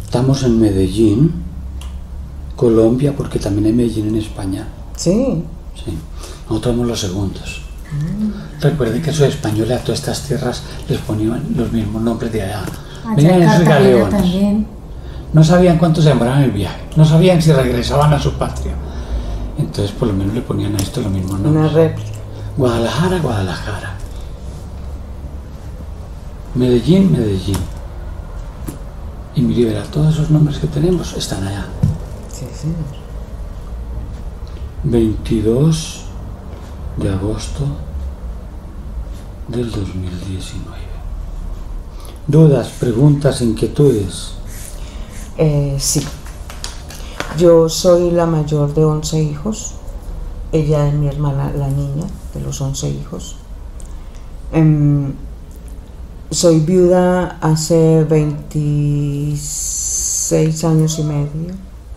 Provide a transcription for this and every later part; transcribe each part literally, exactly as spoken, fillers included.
Estamos en Medellín, Colombia, porque también hay Medellín en España. Sí. Sí. Nosotros somos los segundos. Mm. Recuerden que esos españoles a todas estas tierras les ponían los mismos nombres de allá. Venían en sus galeones. También. No sabían cuánto se demoraban el viaje, no sabían si regresaban a su patria. Entonces por lo menos le ponían a esto los mismos nombres. Una réplica. Guadalajara, Guadalajara. Medellín, Medellín. Y mire, verá, todos esos nombres que tenemos están allá. Sí, sí. veintidós de agosto del dos mil diecinueve. ¿Dudas, preguntas, inquietudes? Eh, sí. Yo soy la mayor de once hijos. Ella es mi hermana, la niña de los once hijos. Um, soy viuda hace veintiséis años y medio.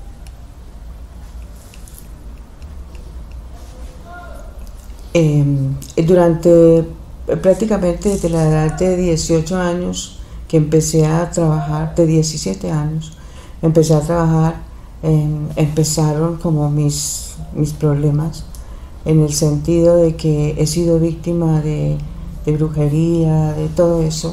Um, durante prácticamente desde la edad de dieciocho años que empecé a trabajar, de diecisiete años, empecé a trabajar, eh, empezaron como mis, mis problemas, en el sentido de que he sido víctima de, de brujería, de todo eso.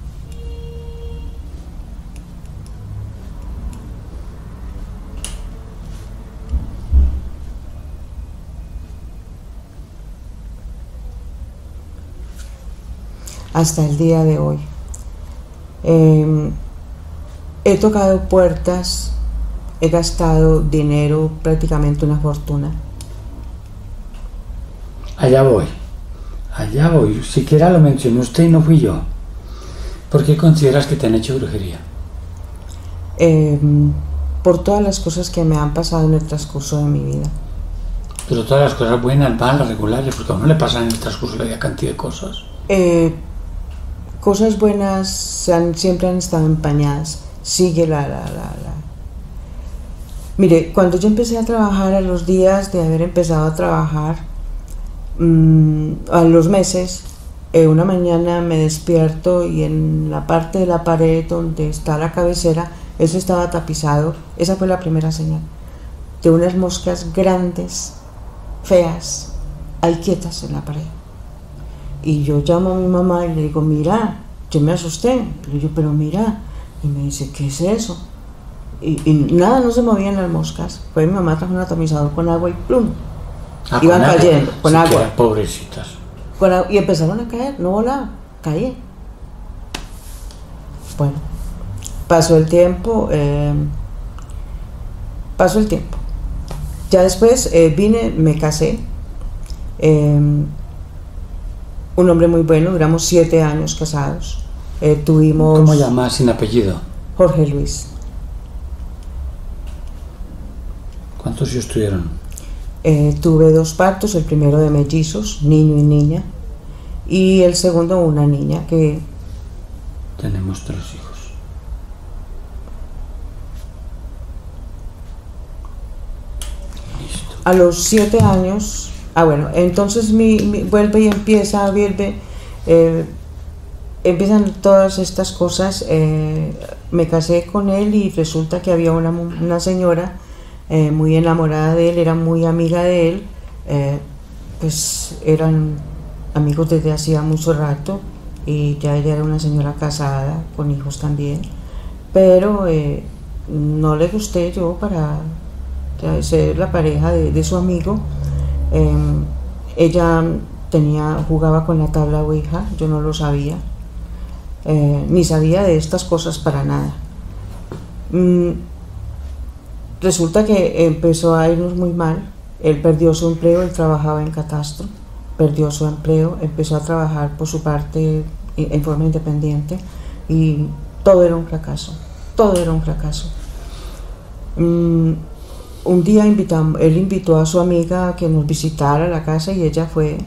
Hasta el día de hoy. Eh, he tocado puertas, he gastado dinero, prácticamente una fortuna. Allá voy, allá voy. Siquiera lo mencionó usted y no fui yo. ¿Por qué consideras que te han hecho brujería? Eh, por todas las cosas que me han pasado en el transcurso de mi vida. Pero todas las cosas buenas, malas, regulares, porque a uno le pasan en el transcurso de la vida cantidad de cosas. Eh, cosas buenas se han, siempre han estado empañadas. Sigue la, la, la, la. Mire, cuando yo empecé a trabajar, a los días de haber empezado a trabajar, mmm, a los meses, eh, una mañana me despierto y en la parte de la pared donde está la cabecera, eso estaba tapizado. Esa fue la primera señal de unas moscas grandes, feas, ahí quietas en la pared. Y yo llamo a mi mamá y le digo, mira, yo me asusté. Le digo, pero mira. Y me dice, ¿qué es eso? Y, y nada, no se movían las moscas. Fue mi mamá, trajo un atomizador con agua y plum. Ah, iban con cayendo, agua. con Sí, agua. Pobrecitas. Con agua. Y empezaron a caer, no volaban, caían. Bueno, pasó el tiempo, eh, pasó el tiempo. Ya después eh, vine, me casé. Eh, un hombre muy bueno, duramos siete años casados. Eh, tuvimos... ¿Cómo llamas sin apellido? Jorge Luis. ¿Cuántos hijos tuvieron? Eh, tuve dos partos, el primero de mellizos, niño y niña, y el segundo una niña que... Tenemos tres hijos. Listo. A los siete años... Ah, bueno, entonces mi, mi, vuelve y empieza, vuelve... Eh, empiezan todas estas cosas. Eh, me casé con él y resulta que había una, una señora eh, muy enamorada de él, era muy amiga de él, eh, pues eran amigos desde hacía mucho rato y ya ella era una señora casada con hijos también, pero eh, no le gusté yo para ser la pareja de, de su amigo. Eh, ella tenía, jugaba con la tabla Ouija, yo no lo sabía. Eh, ni sabía de estas cosas para nada. Mm, resulta que empezó a irnos muy mal. Él perdió su empleo, él trabajaba en catastro, perdió su empleo, empezó a trabajar por su parte en forma independiente y todo era un fracaso, todo era un fracaso. Mm, un día invitamos, él invitó a su amiga a que nos visitara a la casa y ella fue.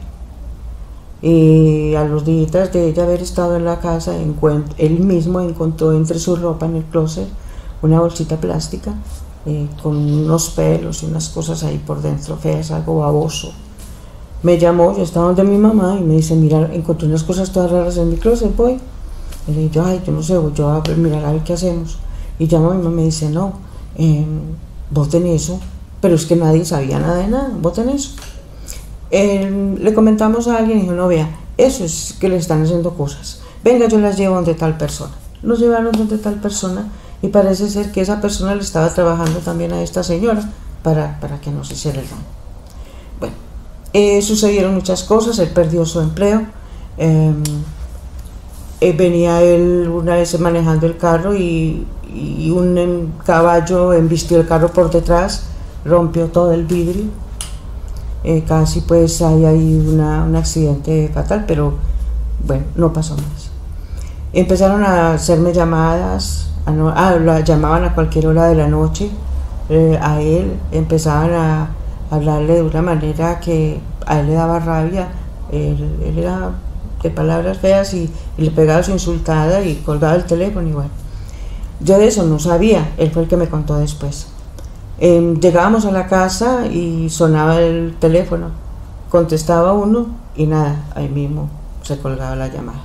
Y a los días de ella haber estado en la casa, él mismo encontró entre su ropa en el closet una bolsita plástica eh, con unos pelos y unas cosas ahí por dentro feas, algo baboso. Me llamó, yo estaba donde mi mamá y me dice, mira, encontré unas cosas todas raras en mi closet, voy. Y le digo, ay, yo no sé, yo voy a mirar a ver qué hacemos. Y llamo a mi mamá y me dice, no, eh, voten eso, pero es que nadie sabía nada de nada, voten eso. Eh, le comentamos a alguien y dijo, no, vea, eso es que le están haciendo cosas, venga, yo las llevo donde tal persona. Los llevaron donde tal persona y parece ser que esa persona le estaba trabajando también a esta señora para, para que no se hiciera el daño. Bueno, eh, sucedieron muchas cosas, él perdió su empleo, eh, eh, venía él una vez manejando el carro y, y un em, caballo embistió el carro por detrás, rompió todo el vidrio, eh, casi pues hay ahí una, un accidente fatal, pero bueno, no pasó más. Empezaron a hacerme llamadas, a no, ah, la llamaban a cualquier hora de la noche, eh, a él, empezaban a, a hablarle de una manera que a él le daba rabia, él, él era de palabras feas y, y le pegaba su insultada y colgaba el teléfono y bueno. Yo de eso no sabía, él fue el que me contó después. Eh, llegábamos a la casa y sonaba el teléfono, contestaba uno y nada, ahí mismo se colgaba la llamada.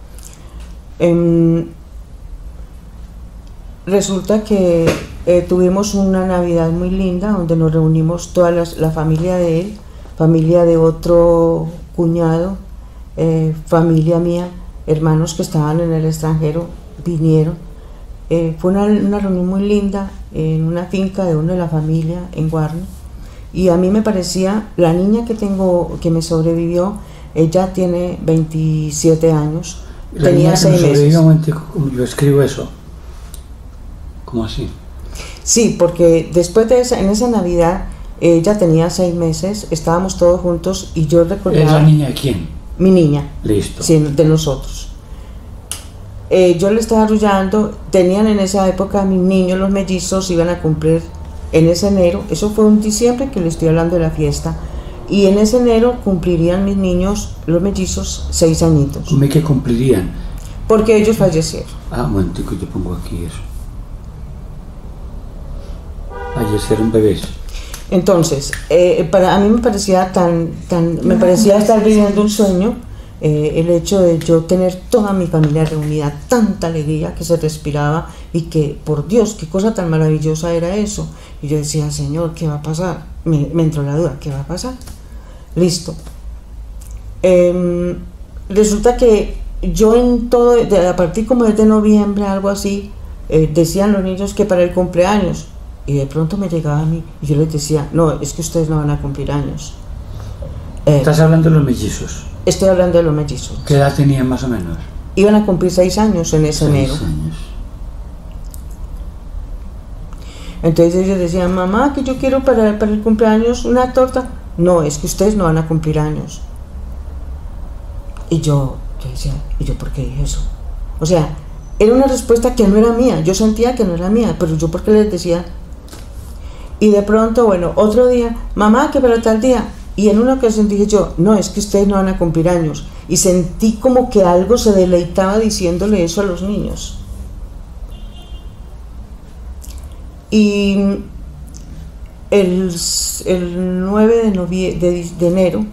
Eh, resulta que eh, tuvimos una Navidad muy linda donde nos reunimos toda la, la familia de él, familia de otro cuñado, eh, familia mía, hermanos que estaban en el extranjero, vinieron. Eh, fue una, una reunión muy linda en una finca de uno de la familia en Guarne y a mí me parecía, la niña que tengo, que me sobrevivió, ella tiene veintisiete años. La tenía niña seis que meses. Un yo escribo eso. ¿Cómo así? Sí, porque después de esa, en esa Navidad, ella tenía seis meses, estábamos todos juntos y yo recordaba... ¿Es la niña de quién? Mi niña. Listo. Sí, de nosotros. Eh, yo le estaba arrullando, tenían en esa época mis niños, los mellizos, iban a cumplir en ese enero, eso fue un diciembre que le estoy hablando de la fiesta, y en ese enero cumplirían mis niños, los mellizos, seis añitos. ¿Cómo es que cumplirían? Porque ellos fallecieron. Ah, un momentico, yo pongo aquí eso. Fallecieron bebés. Entonces, eh, para a mí me parecía tan, tan me parecía estar viviendo un sueño, eh, el hecho de yo tener toda mi familia reunida, tanta alegría que se respiraba y que, por Dios, qué cosa tan maravillosa era eso. Y yo decía, Señor, ¿qué va a pasar? Me, me entró la duda, ¿qué va a pasar? Listo. Eh, resulta que yo en todo, de, a partir como de noviembre, algo así, eh, decían los niños que para el cumpleaños, y de pronto me llegaba a mí y yo les decía, no, es que ustedes no van a cumplir años. Eh, ¿Estás hablando de los mellizos? Estoy hablando de los mellizos. ¿Qué edad tenían más o menos? Iban a cumplir seis años en ese seis enero. años. Entonces ellos decían, mamá, que yo quiero para, para el cumpleaños una torta. No, es que ustedes no van a cumplir años. Y yo, yo decía, ¿y yo por qué dije eso? O sea, era una respuesta que no era mía. Yo sentía que no era mía, pero yo por qué les decía. Y de pronto, bueno, otro día, mamá, que para tal día. Y en una ocasión dije yo, no, es que ustedes no van a cumplir años. Y sentí como que algo se deleitaba diciéndole eso a los niños. Y el, el nueve de, novie- de, de enero,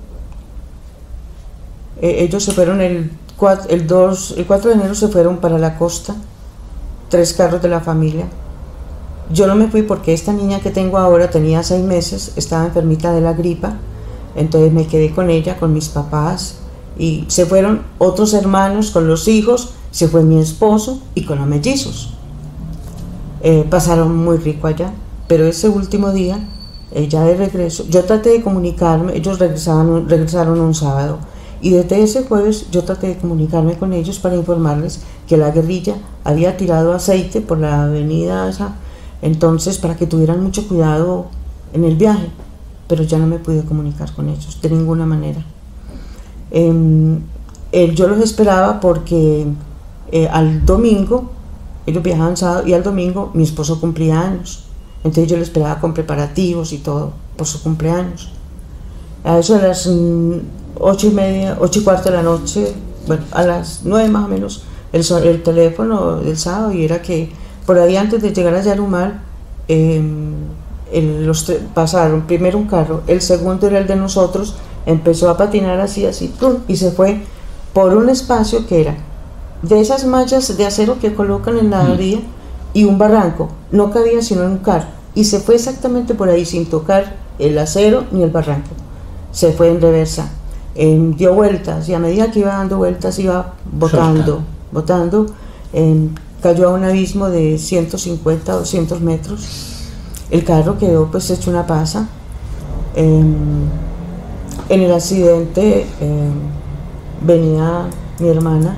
eh, ellos se fueron, el, cuatro, el, dos, el cuatro de enero se fueron para la costa, tres carros de la familia. Yo no me fui porque esta niña que tengo ahora tenía seis meses, estaba enfermita de la gripa, entonces me quedé con ella, con mis papás, y se fueron otros hermanos con los hijos, se fue mi esposo y con los mellizos. Eh, pasaron muy rico allá, pero ese último día, eh, ya de regreso, yo traté de comunicarme, ellos regresaban, regresaron un sábado, y desde ese jueves yo traté de comunicarme con ellos para informarles que la guerrilla había tirado aceite por la avenida esa, entonces para que tuvieran mucho cuidado en el viaje, pero ya no me pude comunicar con ellos de ninguna manera. Eh, eh, yo los esperaba porque eh, al domingo, ellos viajaban sábado y al domingo mi esposo cumplía años, entonces yo lo esperaba con preparativos y todo por su cumpleaños. A eso de las mm, ocho y media, ocho y cuarto de la noche, bueno, a las nueve más o menos, el, el teléfono del sábado, y era que por ahí antes de llegar a Yarumal, eh, el, los pasaron primero un carro, el segundo era el de nosotros, empezó a patinar así, así, ¡pum!, y se fue por un espacio que era de esas mallas de acero que colocan en la orilla, y un barranco, no cabía sino en un carro, y se fue exactamente por ahí sin tocar el acero ni el barranco, se fue en reversa, eh, dio vueltas, y a medida que iba dando vueltas iba botando, botando, eh, cayó a un abismo de ciento cincuenta a doscientos metros, el carro quedó pues hecho una pasa. eh, en el accidente eh, venía mi hermana,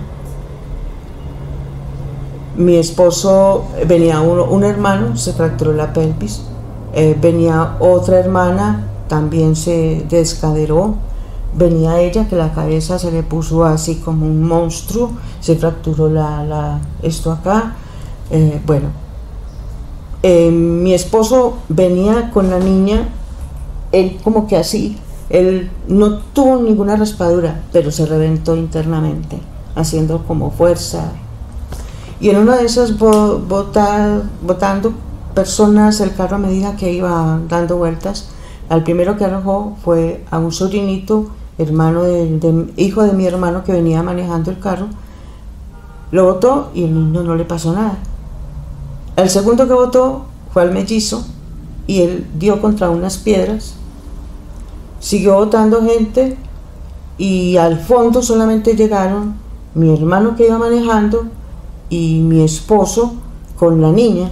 mi esposo, venía uno, un hermano, se fracturó la pelvis, eh, venía otra hermana, también se descaderó, venía ella que la cabeza se le puso así como un monstruo, se fracturó la, la, esto acá, eh, bueno, eh, mi esposo venía con la niña, él como que así, él no tuvo ninguna raspadura, pero se reventó internamente, haciendo como fuerza. Y en una de esas bota, botando personas, el carro a medida que iba dando vueltas, al primero que arrojó fue a un sobrinito, hermano de, de, hijo de mi hermano que venía manejando el carro, lo botó y el niño no le pasó nada. El segundo que botó fue al mellizo y él dio contra unas piedras, siguió botando gente y al fondo solamente llegaron mi hermano que iba manejando y mi esposo con la niña.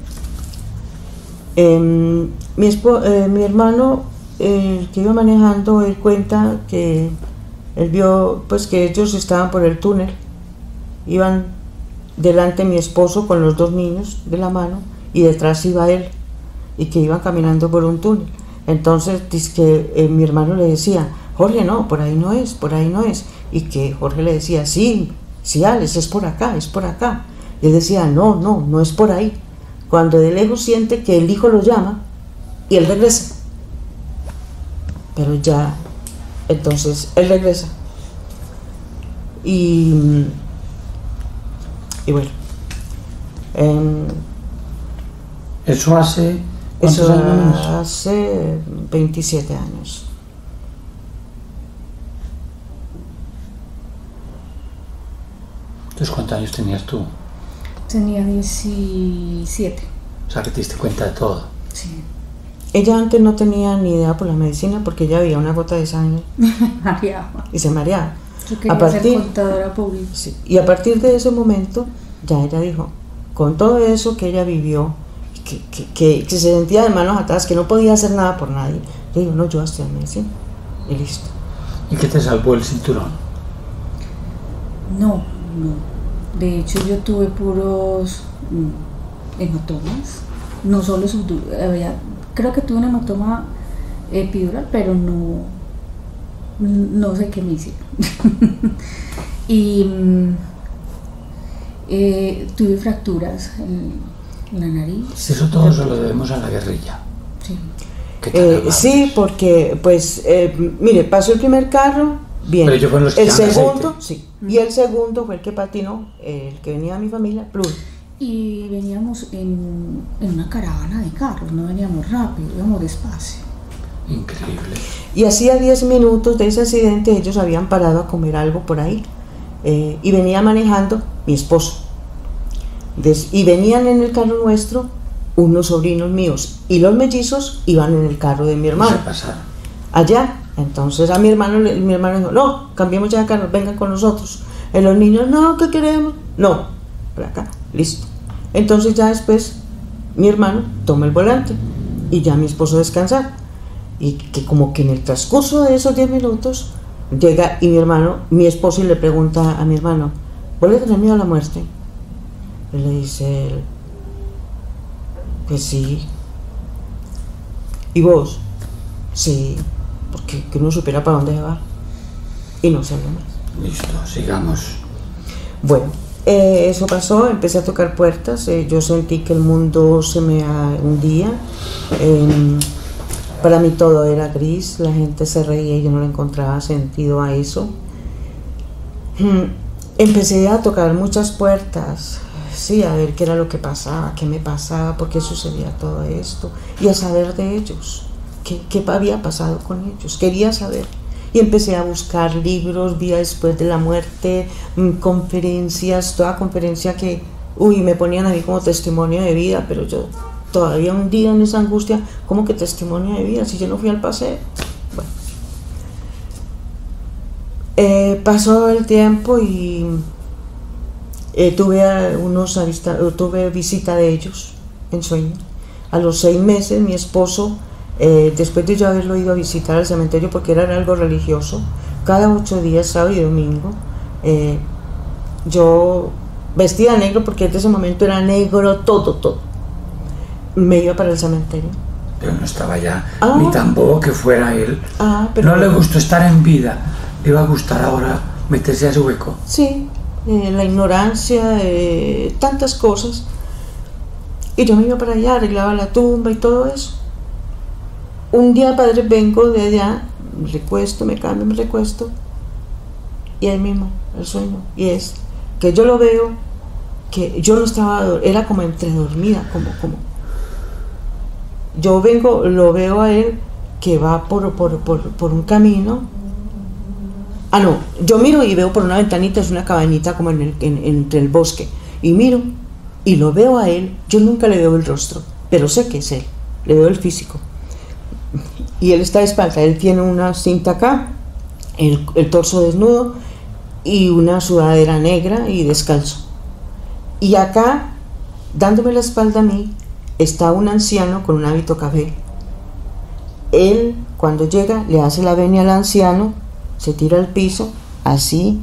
Eh, mi, espo, eh, mi hermano eh, que iba manejando, él cuenta que él vio pues que ellos estaban por el túnel, iban delante mi esposo con los dos niños de la mano y detrás iba él y que iban caminando por un túnel. Entonces dice que eh, mi hermano le decía, Jorge, no, por ahí no es, por ahí no es, y que Jorge le decía, sí, sí, Alex, es por acá, es por acá. Y él decía, no, no, no es por ahí. Cuando de lejos siente que el hijo lo llama y él regresa. Pero ya, entonces él regresa. Y, y bueno. Eh, ¿Eso hace cuántos eso años? Hace veintisiete años. Entonces, ¿cuántos años tenías tú? Tenía diecisiete. O sea, que te diste cuenta de todo. Sí. Ella antes no tenía ni idea por la medicina porque ella veía una gota de sangre Mareaba. y se mareaba. Yo quería a partir, ser contadora pública. Sí, y a partir de ese momento, ya ella dijo, con todo eso que ella vivió, que, que, que, que se sentía de manos atadas, que no podía hacer nada por nadie, le digo, no, yo voy a estudiar medicina. Y listo. ¿Y qué te salvó el cinturón? No, no. De hecho, yo tuve puros mm, hematomas. No solo subdu- había, creo que tuve un hematoma epidural, pero no, no sé qué me hicieron. y mm, eh, tuve fracturas en, en la nariz. Eso todo se lo debemos a la guerrilla. Sí. Eh, sí, porque, pues, eh, mire, pasó el primer carro. Bien, pero ellos fueron los que el segundo, aceite. sí, y el segundo fue el que patinó, el que venía de mi familia, Plur. Y veníamos en, en una caravana de carros, no veníamos rápido, íbamos despacio. Increíble. Y hacía diez minutos de ese accidente ellos habían parado a comer algo por ahí eh, y venía manejando mi esposo. Des, y venían en el carro nuestro unos sobrinos míos y los mellizos iban en el carro de mi hermano. Se pasaron. Allá. Entonces a mi hermano, mi hermano dijo, no, cambiemos ya de carro, vengan con nosotros. Y los niños, no, ¿qué queremos? No, por acá, listo. Entonces ya después mi hermano toma el volante y ya mi esposo descansar. Y que como que en el transcurso de esos diez minutos llega y mi hermano, mi esposo, y le pregunta a mi hermano, ¿vos le tenés miedo a la muerte? Y le dice él, pues sí. ¿Y vos? Sí. Porque que uno supiera para dónde va y no sabía más. Listo, sigamos. Bueno, eh, eso pasó, empecé a tocar puertas, eh, yo sentí que el mundo se me hundía, eh, para mí todo era gris, la gente se reía y yo no le encontraba sentido a eso. Hmm, empecé a tocar muchas puertas, sí, a ver qué era lo que pasaba, qué me pasaba, por qué sucedía todo esto, y a saber de ellos. ¿Qué, ¿Qué había pasado con ellos? Quería saber. Y empecé a buscar libros, vida después de la muerte, mmm, conferencias, toda conferencia que, uy, me ponían a mí como testimonio de vida, pero yo todavía hundida en esa angustia, ¿cómo que testimonio de vida si yo no fui al paseo? Bueno. Eh, pasó el tiempo y eh, tuve, unos avista, tuve visita de ellos en sueño. A los seis meses mi esposo, eh, después de yo haberlo ido a visitar al cementerio porque era algo religioso, cada ocho días, sábado y domingo, eh, yo vestida de negro porque desde ese momento era negro todo, todo, me iba para el cementerio. Pero no estaba ya, ah, ni tan bobo que fuera él. Ah, pero no le gustó estar en vida, le iba a gustar ahora meterse a su hueco. Sí, eh, la ignorancia, eh, tantas cosas. Y yo me iba para allá, arreglaba la tumba y todo eso. Un día, padre, vengo de allá, me recuesto, me cambio, me recuesto, y ahí mismo, el sueño, y es que yo lo veo, que yo no estaba, era como entre dormida, como, como, yo vengo, lo veo a él, que va por, por, por, por un camino, ah no, yo miro y veo por una ventanita, es una cabañita como en el, en, entre el bosque, y miro, y lo veo a él, yo nunca le veo el rostro, pero sé que es él, le veo el físico, y él está de espalda, él tiene una cinta acá, el, el torso desnudo, y una sudadera negra y descalzo. Y acá, dándome la espalda a mí, está un anciano con un hábito café. Él, cuando llega, le hace la venia al anciano, se tira al piso, así,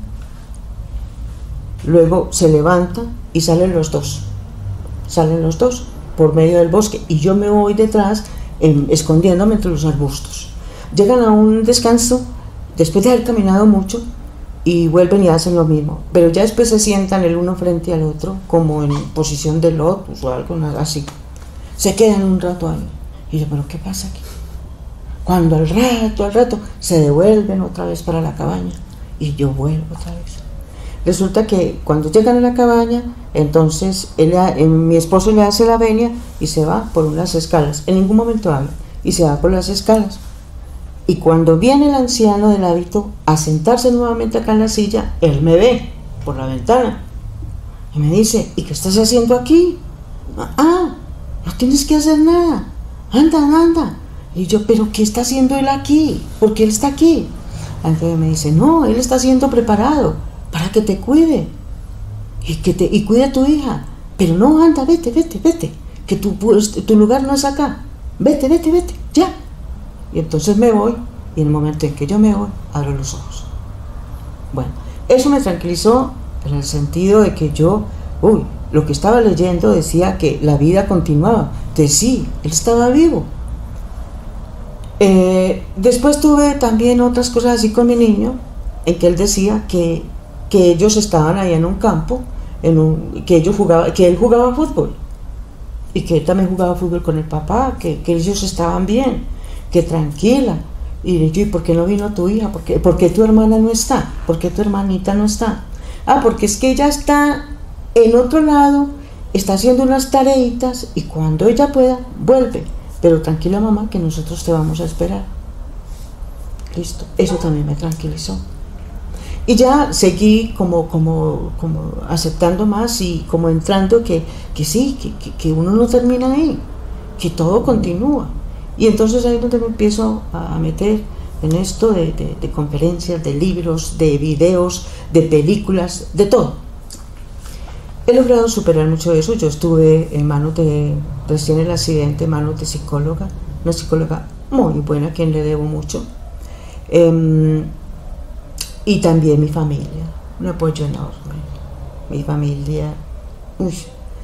luego se levanta y salen los dos. Salen los dos por medio del bosque y yo me voy detrás, eh, escondiéndome entre los arbustos. Llegan a un descanso, después de haber caminado mucho, y vuelven y hacen lo mismo, pero ya después se sientan el uno frente al otro como en posición de lotus o algo así, se quedan un rato ahí y yo, pero ¿qué pasa aquí? Cuando al rato, al rato se devuelven otra vez para la cabaña y yo vuelvo otra vez. Resulta que cuando llegan a la cabaña, entonces él, eh, mi esposo le hace la venia y se va por unas escalas, en ningún momento habla, y se va por las escalas. Y cuando viene el anciano del hábito a sentarse nuevamente acá en la silla, él me ve por la ventana y me dice, ¿y qué estás haciendo aquí? Ah, no tienes que hacer nada, anda, anda. Y yo, ¿pero qué está haciendo él aquí? ¿Por qué él está aquí? Entonces me dice, no, él está siendo preparado para que te cuide y, que te, y cuide a tu hija. Pero no, anda, vete, vete, vete, que tu, tu lugar no es acá. Vete, vete, vete, ya. Y entonces me voy, y en el momento en que yo me voy, abro los ojos. Bueno, eso me tranquilizó en el sentido de que yo, uy, lo que estaba leyendo decía que la vida continuaba. Entonces sí, él estaba vivo. Eh, después tuve también otras cosas así con mi niño, en que él decía que, que ellos estaban ahí en un campo, en un, que, ellos jugaba, que él jugaba fútbol, y que él también jugaba fútbol con el papá, que, que ellos estaban bien, que tranquila. Y yo, ¿y por qué no vino tu hija? ¿Por qué, ¿Por qué tu hermana no está? ¿Por qué tu hermanita no está? Ah, porque es que ella está en otro lado, está haciendo unas tareitas y cuando ella pueda, vuelve. Pero tranquila, mamá, que nosotros te vamos a esperar. Listo, eso también me tranquilizó. Y ya seguí como, como, como aceptando más y como entrando que, que sí, que, que, que uno no termina ahí, que todo continúa. Y entonces ahí es donde me empiezo a meter en esto de, de, de conferencias, de libros, de videos, de películas, de todo. He logrado superar mucho de eso. Yo estuve en manos de, recién el accidente, en manos de psicóloga, una psicóloga muy buena, a quien le debo mucho. Eh, y también mi familia, un apoyo enorme. Mi familia, uy.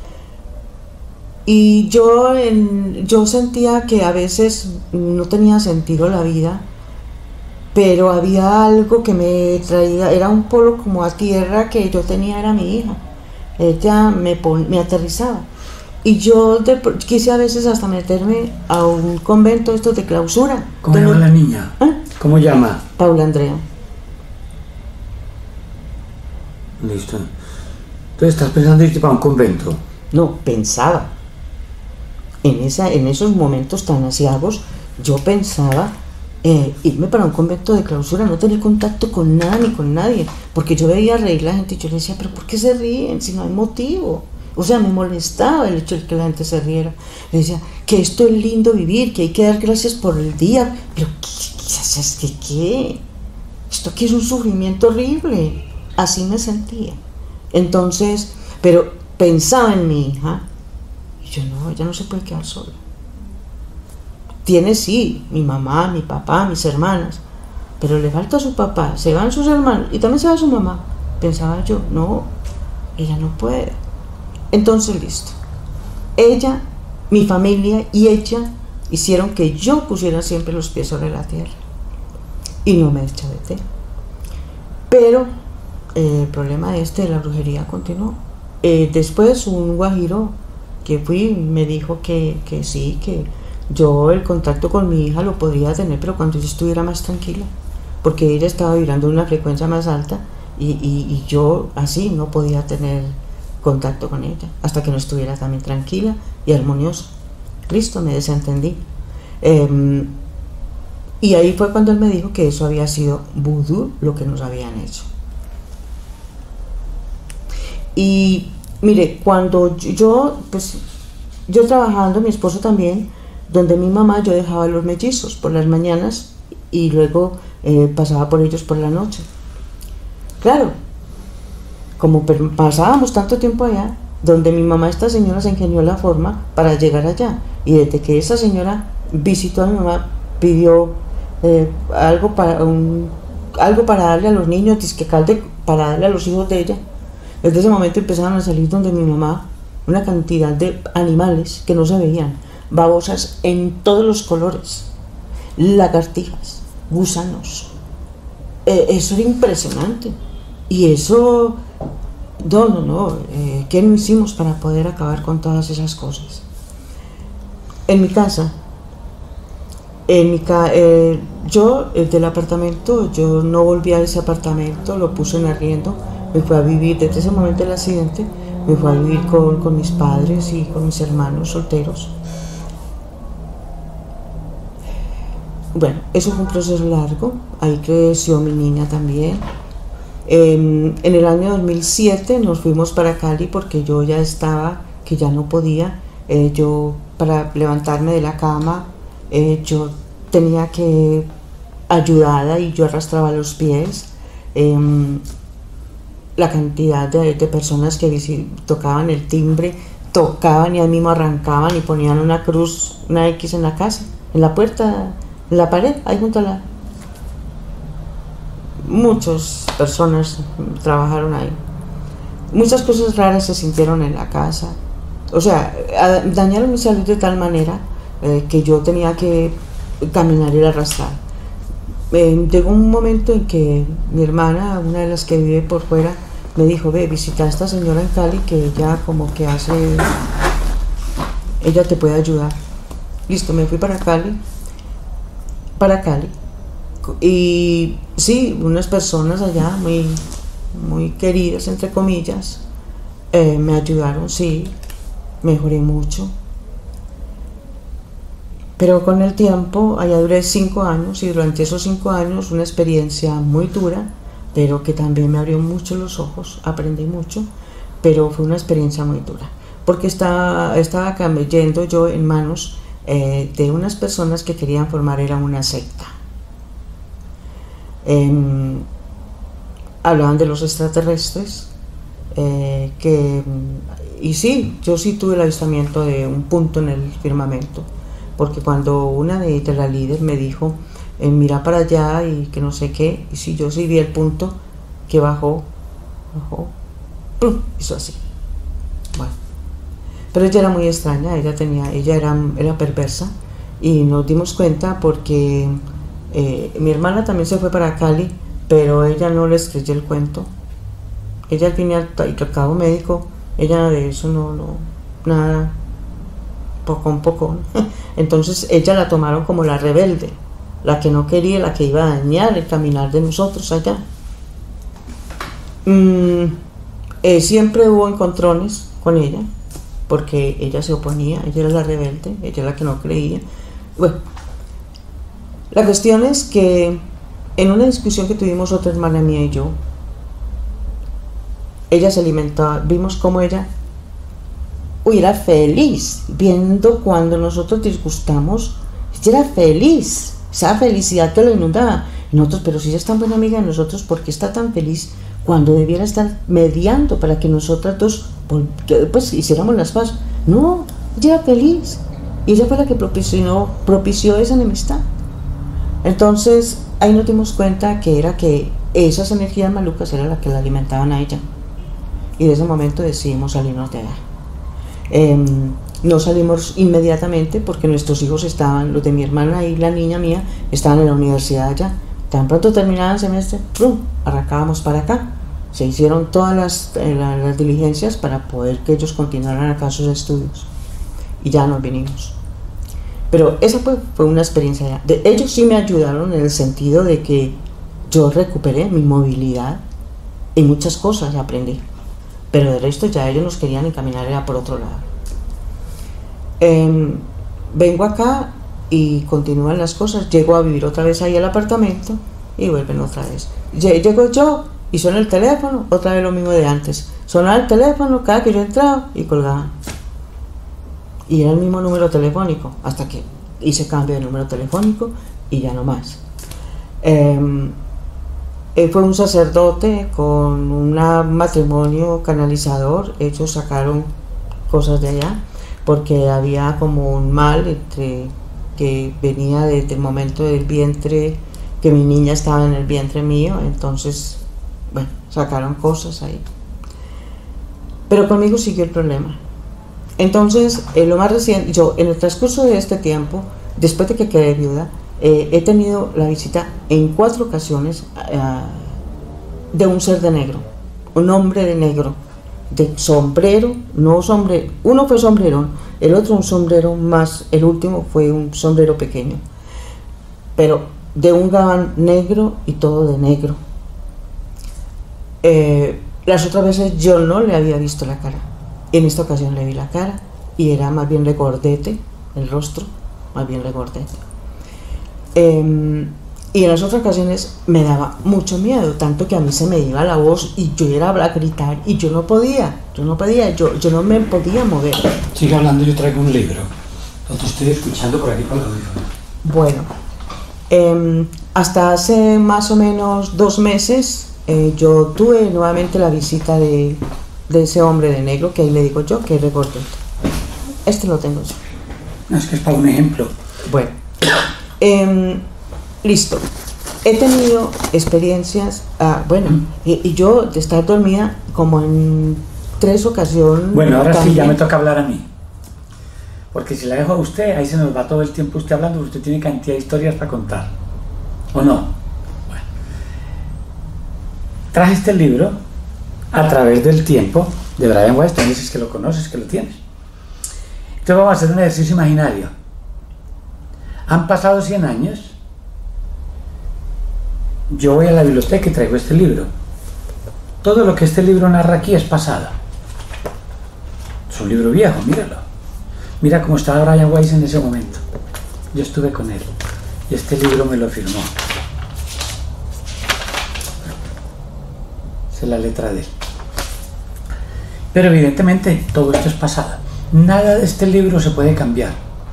Y yo, en, yo sentía que a veces no tenía sentido la vida, pero había algo que me traía, era un polo como a tierra que yo tenía, era mi hija. Ella me, pon, me aterrizaba. Y yo de, quise a veces hasta meterme a un convento estos de clausura. ¿Cómo llama la niña? ¿Eh? ¿Cómo llama? Paula Andrea. Listo. Entonces, ¿estás pensando irte para un convento? No, pensaba. En, esa, en esos momentos tan asiagos, yo pensaba eh, irme para un convento de clausura, no tener contacto con nada ni con nadie, porque yo veía reír a la gente y yo le decía, pero ¿por qué se ríen si no hay motivo? O sea, me molestaba el hecho de que la gente se riera. Le decía que esto es lindo vivir, que hay que dar gracias por el día. Pero, ¿qué? ¿Qué? ¿Qué? Esto aquí es un sufrimiento horrible. Así me sentía. Entonces, pero pensaba en mi hija. Y yo, no, ella no se puede quedar sola. Tiene, sí, mi mamá, mi papá, mis hermanas. Pero le falta a su papá. Se van sus hermanos y también se va su mamá. Pensaba yo, no, ella no puede. Entonces, listo. Ella, mi familia y ella hicieron que yo pusiera siempre los pies sobre la tierra. Y no me deschaveté. Pero eh, el problema este de la brujería continuó. Eh, después un guajiro que fui me dijo que, que sí, que yo el contacto con mi hija lo podría tener, pero cuando yo estuviera más tranquila. Porque ella estaba vibrando en una frecuencia más alta y, y, y yo así no podía tener contacto con ella hasta que no estuviera también tranquila y armoniosa. Listo, me desentendí. Eh, y ahí fue cuando él me dijo que eso había sido vudú lo que nos habían hecho. Y mire, cuando yo, pues, yo trabajando, mi esposo también, donde mi mamá, yo dejaba los mellizos por las mañanas y luego eh, pasaba por ellos por la noche. Claro, como pasábamos tanto tiempo allá, donde mi mamá, esta señora, se ingenió la forma para llegar allá. Y desde que esa señora visitó a mi mamá, pidió eh, algo, para, un, algo para darle a los niños, disquecalde para darle a los hijos de ella. Desde ese momento empezaron a salir donde mi mamá una cantidad de animales que no se veían, babosas en todos los colores, lagartijas, gusanos. Eh, eso era impresionante. Y eso, no, no, no, eh, ¿qué no hicimos para poder acabar con todas esas cosas? En mi casa, en mi ca eh, yo, el del apartamento, yo no volví a ese apartamento, lo puse en arriendo, me fui a vivir, desde ese momento del accidente, me fui a vivir con, con mis padres y con mis hermanos solteros. Bueno, eso fue un proceso largo, ahí creció mi niña también. Eh, en el año dos mil siete nos fuimos para Cali porque yo ya estaba, que ya no podía, eh, yo para levantarme de la cama, eh, yo tenía que ayudada y yo arrastraba los pies. Eh, la cantidad de, de personas que tocaban el timbre, tocaban y ahí mismo arrancaban y ponían una cruz, una X en la casa, en la puerta, en la pared, ahí junto a la... Muchas personas trabajaron ahí. Muchas cosas raras se sintieron en la casa. O sea, dañaron mi salud de tal manera eh, que yo tenía que caminar y arrastrar. Eh, llegó un momento en que mi hermana, una de las que vive por fuera, me dijo, ve, visita a esta señora en Cali que ella como que hace, ella te puede ayudar. Listo, me fui para Cali, para Cali. Y sí, unas personas allá muy, muy queridas, entre comillas, eh, me ayudaron, sí, mejoré mucho. Pero con el tiempo, allá duré cinco años y durante esos cinco años una experiencia muy dura, pero que también me abrió mucho los ojos, aprendí mucho, pero fue una experiencia muy dura, porque estaba, estaba cayendo yo en manos eh, de unas personas que querían formar, era una secta. Eh, hablaban de los extraterrestres, eh, que, y sí, yo sí tuve el avistamiento de un punto en el firmamento, porque cuando una de, de las líderes me dijo, eh, mira para allá y que no sé qué, y sí, yo sí vi el punto que bajó, bajó, ¡pum!, hizo así. Bueno, pero ella era muy extraña, ella tenía, ella era, era perversa, y nos dimos cuenta porque eh, mi hermana también se fue para Cali, pero ella no les creyó el cuento. Ella al fin y al cabo médico, ella de eso no, no, nada, poco a poco. Entonces ella la tomaron como la rebelde, la que no quería, la que iba a dañar el caminar de nosotros allá. Mm, eh, siempre hubo encontrones con ella, porque ella se oponía, ella era la rebelde, ella era la que no creía. Bueno, la cuestión es que en una discusión que tuvimos otra hermana mía y yo, ella se alimentaba, vimos cómo ella uy, era feliz, viendo cuando nosotros disgustamos, ella era feliz, esa felicidad que lo inundaba. Y nosotros, pero si ella es tan buena amiga de nosotros, ¿por qué está tan feliz cuando debiera estar mediando para que nosotras dos pues hiciéramos las paces? No, ella era feliz, y ella fue la que propició, propició esa enemistad. Entonces ahí nos dimos cuenta que era que esas energías malucas eran las que la alimentaban a ella, y de ese momento decidimos salirnos de allá. Eh, no salimos inmediatamente porque nuestros hijos estaban, los de mi hermana y la niña mía, estaban en la universidad allá. Tan pronto terminaba el semestre, ¡prum!, arrancábamos para acá. Se hicieron todas las, eh, las, las diligencias para poder que ellos continuaran acá sus estudios, y ya nos vinimos. Pero esa fue, fue una experiencia. De, ellos sí me ayudaron en el sentido de que yo recuperé mi movilidad y muchas cosas aprendí, pero de resto ya ellos nos querían encaminar era por otro lado. Eh, vengo acá y continúan las cosas. Llego a vivir otra vez ahí al apartamento y vuelven otra vez. Llego yo y suena el teléfono, otra vez lo mismo de antes. Sonaba el teléfono cada que yo entraba y colgaban. Y era el mismo número telefónico, hasta que hice cambio de número telefónico y ya no más. Eh, fue un sacerdote con un matrimonio canalizador. Ellos sacaron cosas de allá porque había como un mal entre, que venía desde el momento del vientre, que mi niña estaba en el vientre mío. Entonces, bueno, sacaron cosas ahí, pero conmigo siguió el problema. Entonces, eh, lo más reciente, yo en el transcurso de este tiempo, después de que quedé viuda, eh, he tenido la visita en cuatro ocasiones uh, de un ser de negro, un hombre de negro, de sombrero, no sombrero, uno fue sombrerón, el otro un sombrero más, el último fue un sombrero pequeño, pero de un gabán negro y todo de negro. Eh, las otras veces yo no le había visto la cara. En esta ocasión le vi la cara y era más bien regordete, el rostro, más bien regordete. Eh, y en las otras ocasiones me daba mucho miedo, tanto que a mí se me iba la voz y yo era a gritar y yo no podía, yo no podía, yo, yo no me podía mover. Sigue hablando, yo traigo un libro, lo estoy escuchando por aquí por el audífono. Bueno, eh, hasta hace más o menos dos meses eh, yo tuve nuevamente la visita de... de ese hombre de negro, que ahí le digo yo que es regordete. Este lo tengo yo. No, es que es para un ejemplo. Bueno, eh, listo. He tenido experiencias, ah, bueno, mm. y, y yo de estar dormida como en tres ocasiones. Bueno, ahora también. Sí, ya me toca hablar a mí. Porque si la dejo a usted, ahí se nos va todo el tiempo usted hablando, porque usted tiene cantidad de historias para contar. ¿O no? Bueno. Traje este libro A través del tiempo, de Brian Weiss. Tú dices que lo conoces, que lo tienes. Entonces vamos a hacer un ejercicio imaginario. Han pasado cien años. Yo voy a la biblioteca y traigo este libro. Todo lo que este libro narra aquí es pasado. Es un libro viejo, míralo. Mira cómo estaba Brian Weiss en ese momento. Yo estuve con él y este libro me lo firmó. Esa es la letra de él. Pero evidentemente todo esto es pasado. Nada de este libro se puede cambiar.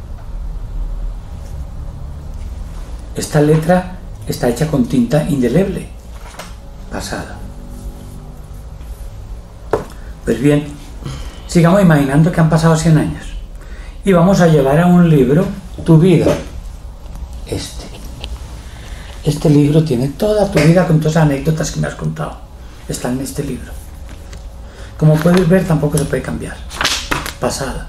Esta letra está hecha con tinta indeleble, pasada. Pues bien, sigamos imaginando que han pasado cien años y vamos a llevar a un libro tu vida. Este. Este libro tiene toda tu vida con todas las anécdotas que me has contado. Está en este libro. Como puedes ver, tampoco se puede cambiar. Pasada.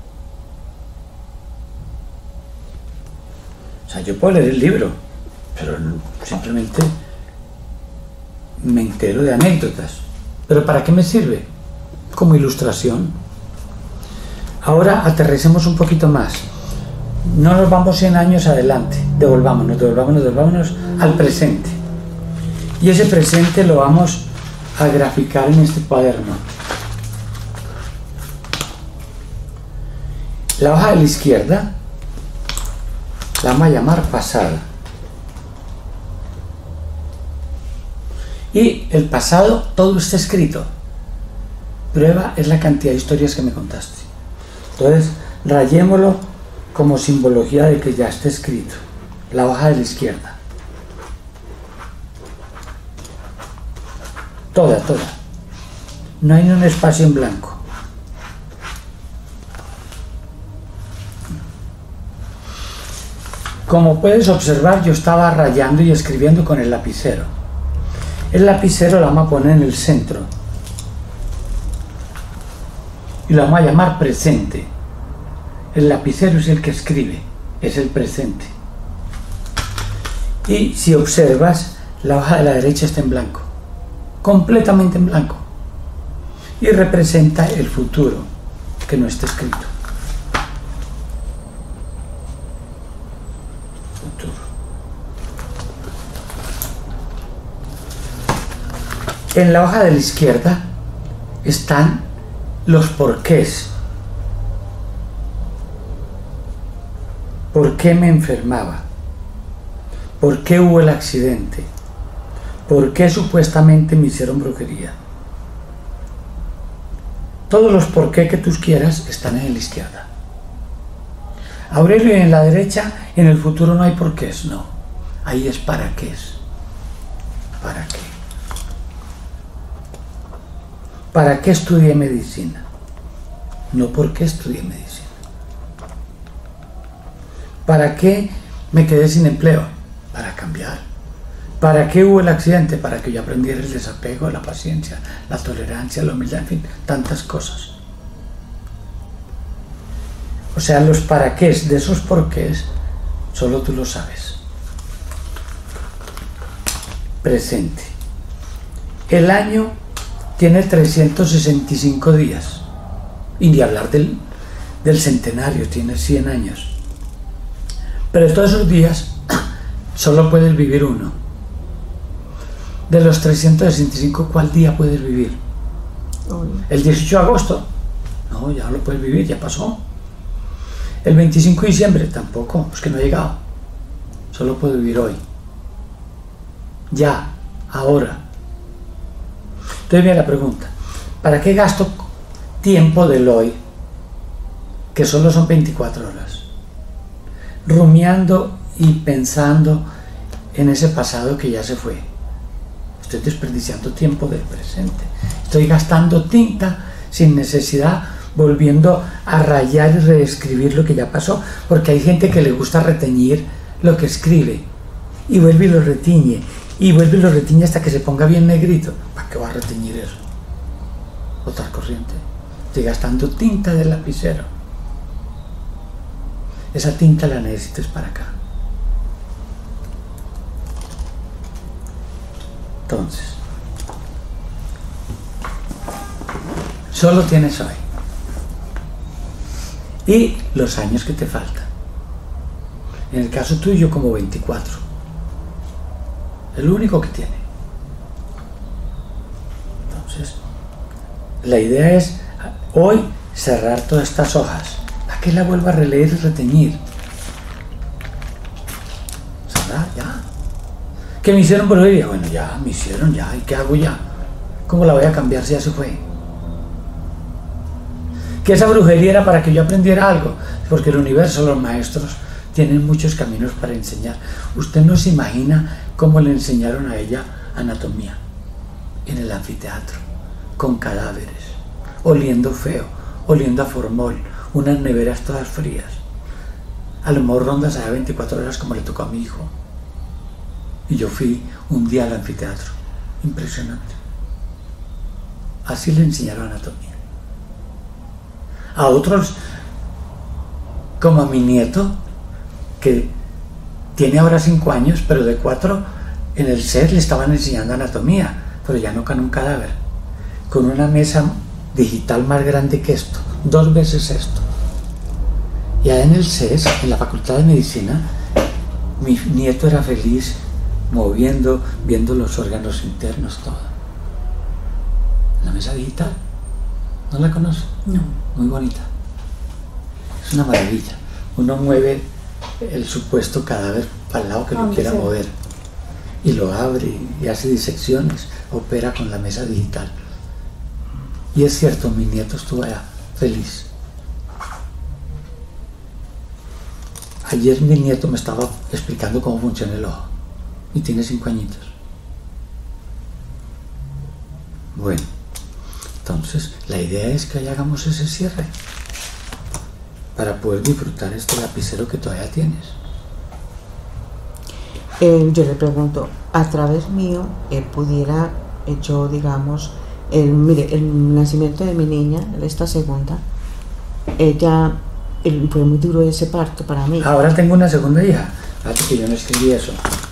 O sea, yo puedo leer el libro, pero simplemente me entero de anécdotas. ¿Pero para qué me sirve? Como ilustración. Ahora aterricemos un poquito más. No nos vamos cien años adelante. Devolvámonos, devolvámonos, devolvámonos al presente. Y ese presente lo vamos a graficar en este cuaderno. La hoja de la izquierda la vamos a llamar pasada. Y el pasado todo está escrito. Prueba es la cantidad de historias que me contaste. Entonces, rayémoslo como simbología de que ya está escrito. La hoja de la izquierda. Toda, toda. No hay ni un espacio en blanco. Como puedes observar, yo estaba rayando y escribiendo con el lapicero. El lapicero lo vamos a poner en el centro. Y lo vamos a llamar presente. El lapicero es el que escribe, es el presente. Y si observas, la hoja de la derecha está en blanco, completamente en blanco. Y representa el futuro, que no está escrito. En la hoja de la izquierda están los porqués. ¿Por qué me enfermaba? ¿Por qué hubo el accidente? ¿Por qué supuestamente me hicieron brujería? Todos los por qué que tú quieras están en la izquierda. Aurelio, en la derecha, en el futuro no hay porqués, no. Ahí es para qué es. ¿Para qué? ¿Para qué estudié medicina? No por qué estudié medicina. ¿Para qué me quedé sin empleo? Para cambiar. ¿Para qué hubo el accidente? Para que yo aprendiera el desapego, la paciencia, la tolerancia, la humildad, en fin, tantas cosas. O sea, los para qué de esos porqués, solo tú lo sabes. Presente. El año tiene trescientos sesenta y cinco días. Y ni hablar del, del centenario, tiene cien años. Pero de todos esos días, solo puedes vivir uno. De los trescientos sesenta y cinco, ¿cuál día puedes vivir? ¿El dieciocho de agosto? No, ya no lo puedes vivir, ya pasó. ¿El veinticinco de diciembre? Tampoco, es que no ha llegado. Solo puedo vivir hoy. Ya, ahora. Entonces viene la pregunta, ¿para qué gasto tiempo del hoy, que solo son veinticuatro horas, rumiando y pensando en ese pasado que ya se fue? Estoy desperdiciando tiempo del presente. Estoy gastando tinta sin necesidad, volviendo a rayar y reescribir lo que ya pasó, porque hay gente que le gusta reteñir lo que escribe, y vuelve y lo retiñe, y vuelve y lo retiñe hasta que se ponga bien negrito. ¿Para qué va a reteñir eso? Otra corriente. Estoy gastando tinta del lapicero. Esa tinta la necesitas para acá. Entonces, solo tienes hoy y los años que te faltan. En el caso tuyo, como veinticuatro, el único que tiene. Entonces, la idea es hoy cerrar todas estas hojas. ¿Para qué la vuelvo a releer y reteñir? Cerrar ya. ¿Que me hicieron brujería? Bueno, ya, me hicieron ya. ¿Y qué hago ya? ¿Cómo la voy a cambiar si ya se fue? Que esa brujería era para que yo aprendiera algo, porque el universo, los maestros, tienen muchos caminos para enseñar. Usted no se imagina cómo le enseñaron a ella anatomía en el anfiteatro, con cadáveres, oliendo feo, oliendo a formol, unas neveras todas frías. A lo mejor rondas allá veinticuatro horas como le tocó a mi hijo. Y yo fui un día al anfiteatro. Impresionante. Así le enseñaron anatomía. A otros, como a mi nieto, que tiene ahora cinco años, pero de cuatro, en el C E S le estaban enseñando anatomía, pero ya no con un cadáver, con una mesa digital más grande que esto, dos veces esto. Y allá en el C E S, en la Facultad de Medicina, mi nieto era feliz, moviendo, viendo los órganos internos, todo. La mesa digital, ¿no la conoce? No. Muy bonita. Es una maravilla. Uno mueve el supuesto cadáver para el lado que lo quiera mover y lo abre y hace disecciones, opera con la mesa digital. Y es cierto, mi nieto estuvo allá feliz. Ayer mi nieto me estaba explicando cómo funciona el ojo y tiene cinco añitos. Bueno, entonces la idea es que hoy hagamos ese cierre para poder disfrutar este lapicero que todavía tienes. Eh, yo le pregunto, a través mío, eh, pudiera eh, yo, digamos, el, mire, el nacimiento de mi niña, esta segunda, ella, el, fue muy duro ese parto para mí. Ahora tengo una segunda hija, fíjate que yo no escribí eso.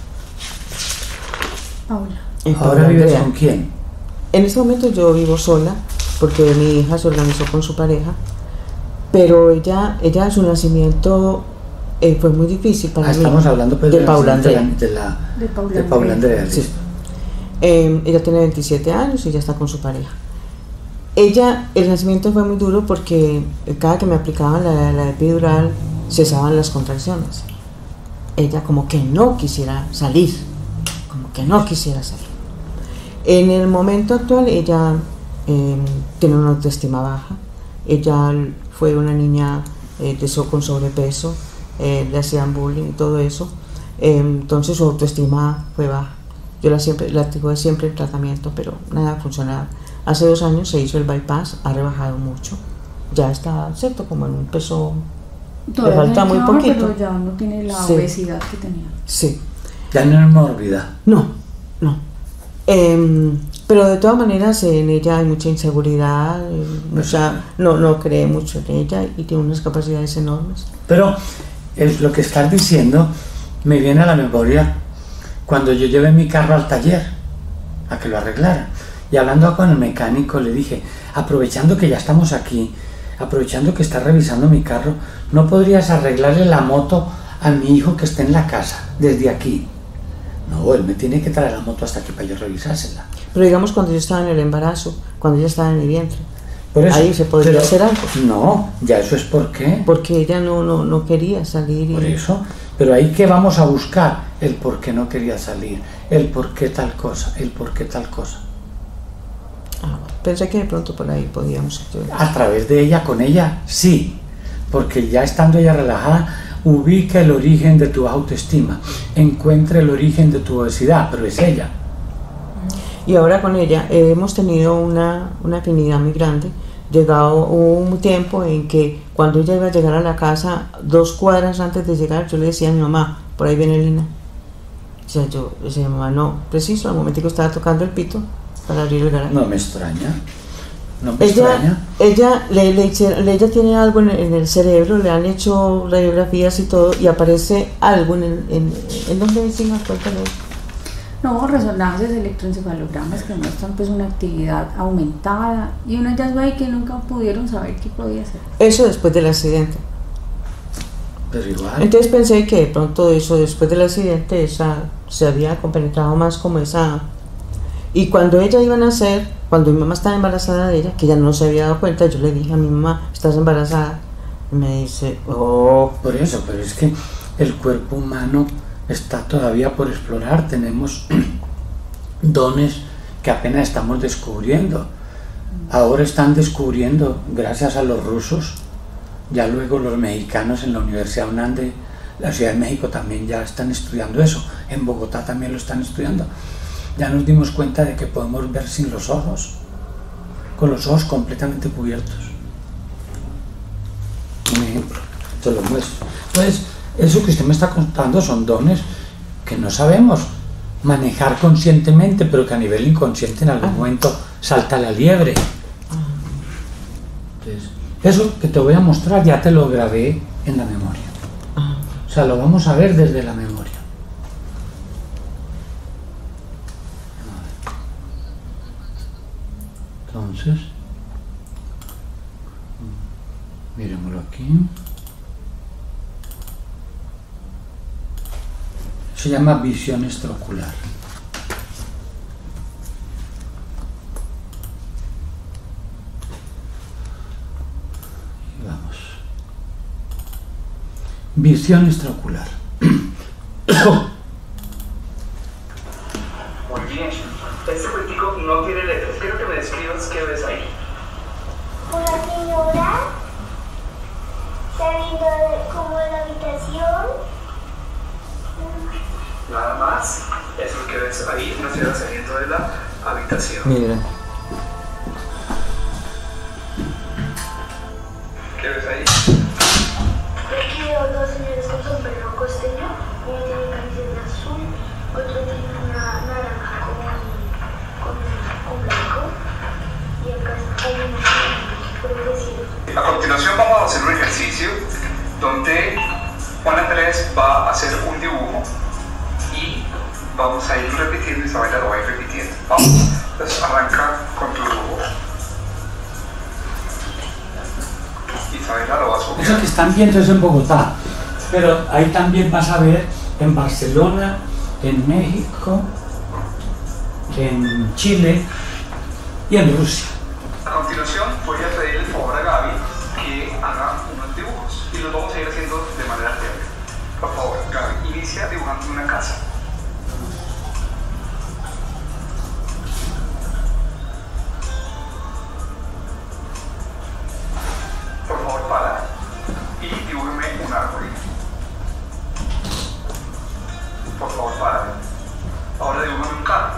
Paula. Eh, ¿Ahora Paula vives Andrea. con quién? En este momento yo vivo sola, porque mi hija se organizó con su pareja, pero ella, ella su nacimiento eh, fue muy difícil para Ah, mí. estamos hablando pues, de del Paula nacimiento Andrea. de la, De Paula de Paula Andrea. Andrea, Sí. listo. Eh, ella tiene veintisiete años y ya está con su pareja. Ella, el nacimiento fue muy duro porque cada que me aplicaban la, la epidural cesaban las contracciones. Ella como que no quisiera salir, como que no quisiera salir. En el momento actual ella eh, tiene una autoestima baja. Ella fue una niña eh, de so, con sobrepeso, eh, le hacían bullying y todo eso. Eh, entonces su autoestima fue baja. Yo la, siempre, la tuve siempre en tratamiento, pero nada funcionaba. Hace dos años se hizo el bypass, ha rebajado mucho. Ya está, ¿cierto? Como en un peso... Todavía le falta muy trabaja, poquito. pero ya no tiene la Sí. obesidad que tenía. Sí. Ya no es mórbida. No, no. Eh, pero de todas maneras en ella hay mucha inseguridad, eh, mucha, no, no cree mucho en ella y tiene unas capacidades enormes. Pero el, lo que estás diciendo me viene a la memoria cuando yo llevé mi carro al taller a que lo arreglara. Y hablando con el mecánico le dije, aprovechando que ya estamos aquí, aprovechando que está revisando mi carro, ¿no podrías arreglarle la moto a mi hijo que está en la casa desde aquí? No, él me tiene que traer la moto hasta aquí para yo revisársela. Pero digamos cuando yo estaba en el embarazo, cuando ella estaba en mi vientre, Por eso, ahí se podría pero, hacer algo. No, ya eso es por qué. Porque ella no, no, no quería salir. Y... Por eso, pero ahí que vamos a buscar el por qué no quería salir, el por qué tal cosa, el por qué tal cosa. Ah, pensé que de pronto por ahí podíamos ayudar. A través de ella, con ella, sí, porque ya estando ella relajada, ubica el origen de tu autoestima, encuentra el origen de tu obesidad, pero es ella. Y ahora con ella eh, hemos tenido una, una afinidad muy grande. Llegado hubo un tiempo en que cuando ella iba a llegar a la casa, dos cuadras antes de llegar, yo le decía a mi mamá, por ahí viene Lina. O sea, yo decía, mamá, no, preciso, al momento que estaba tocando el pito para abrir el garaje. No me extraña, no me Ella, extraña. ella, le, le hicieron- ella tiene algo en, en el cerebro, le han hecho radiografías y todo, y aparece algo en el... ¿En, en dónde decimos? Cuéntame. No, resonancias, electroencefalogramas que muestran pues una actividad aumentada y un hallazgo ahí que nunca pudieron saber qué podía ser. Eso después del accidente. Pero igual, Entonces pensé que de pronto eso, después del accidente, esa se había compenetrado más como esa... Y cuando ella iba a nacer, cuando mi mamá estaba embarazada de ella, que ella no se había dado cuenta, yo le dije a mi mamá, ¿estás embarazada? Y me dice, oh... por eso, pero es que el cuerpo humano está todavía por explorar, tenemos dones que apenas estamos descubriendo. Ahora están descubriendo, gracias a los rusos, ya luego los mexicanos en la Universidad UNAM de la Ciudad de México también ya están estudiando eso, en Bogotá también lo están estudiando. Ya nos dimos cuenta de que podemos ver sin los ojos, con los ojos completamente cubiertos. Un ejemplo, te lo muestro. Entonces, eso que usted me está contando son dones que no sabemos manejar conscientemente, pero que a nivel inconsciente en algún momento salta la liebre. Entonces, eso que te voy a mostrar ya te lo grabé en la memoria. O sea, lo vamos a ver desde la memoria. Entonces, miremoslo aquí. Se llama visión extraocular. Y vamos. Visión extraocular. Muy bien. Este cuentico no tiene letras. Quiero que me describas qué ves ahí. Una señora saliendo de- como de la habitación Nada más. Eso es lo que ves ahí, una señora saliendo de la habitación. Mira. ¿Qué ves ahí? Aquí veo dos señores con sombrero costeño. Uno tiene camiseta azul, otro tiene una naranja con, con, con blanco. Y acá hay una progresiva. A continuación vamos a hacer un ejercicio donde Juan Andrés va a hacer un dibujo y vamos a ir repitiendo, Isabela lo va a ir repitiendo. Vamos, entonces arranca con tu dibujo. Isabela lo vas a copiar. Eso que están viendo es en Bogotá, pero ahí también vas a ver en Barcelona, en México, en Chile y en Rusia. A continuación voy a pedirle el favor a Gaby que haga unos dibujos y los vamos a ir haciendo de manera teórica. Por favor, Gaby, inicia dibujando una casa. Por favor, para y dibújeme un árbol. Por favor, para. Ahora dibújame un carro.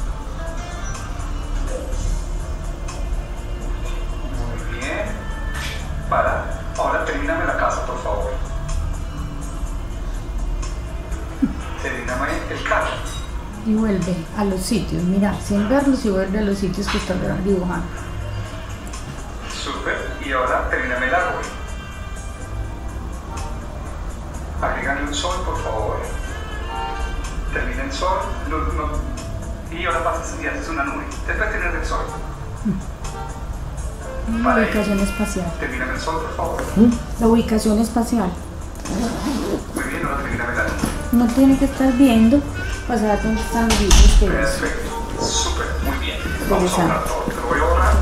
Muy bien. Para. Ahora termíname la casa, por favor. Termíname el carro. Y vuelve a los sitios, mira, sin verlos y vuelve a los sitios que están dibujando. Súper. Y ahora termíname el árbol. Agrégale un sol, por favor. Termina el sol. No, no. Y ahora pasas y haces una nube. Después tienes el sol. La ubicación espacial. Termíname el sol, por favor. La ubicación espacial. Muy bien, ahora termíname la nube. No tiene que estar viendo, pasar dónde están los libros que ves. Perfecto. Súper. Muy bien. Vamos a borrar todo. Te lo voy a borrar.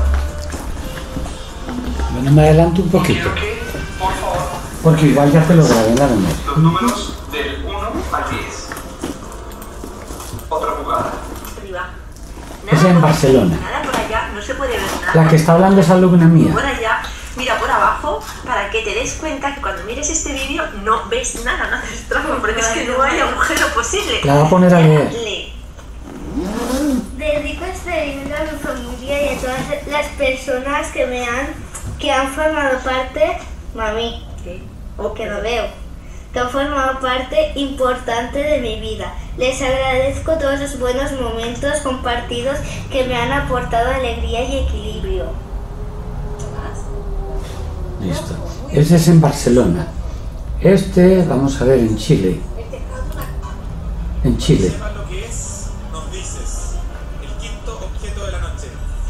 Bueno, me adelanto un poquito, Quiero que, por favor, porque igual ya te lo grabé en la memoria. los números del uno al diez. Otra jugada. Arriba. Es en Barcelona. Nada por allá, no se puede ver nada. La que está hablando es alumna mía. Por allá, mira por abajo, para que te des cuenta que cuando mires este vídeo no ves nada, no haces trampa, porque es que no hay agujero posible. La va a poner a leer. Lee. Dedico este libro a mi familia y a todas las personas que me han, que han formado parte, mami, ¿Qué? o que no veo, que han formado parte importante de mi vida. Les agradezco todos los buenos momentos compartidos que me han aportado alegría y equilibrio. Listo. Ese es en Barcelona. Este, vamos a ver, en Chile. En Chile. Sepas lo que es, nos dices. El quinto objeto de la noche.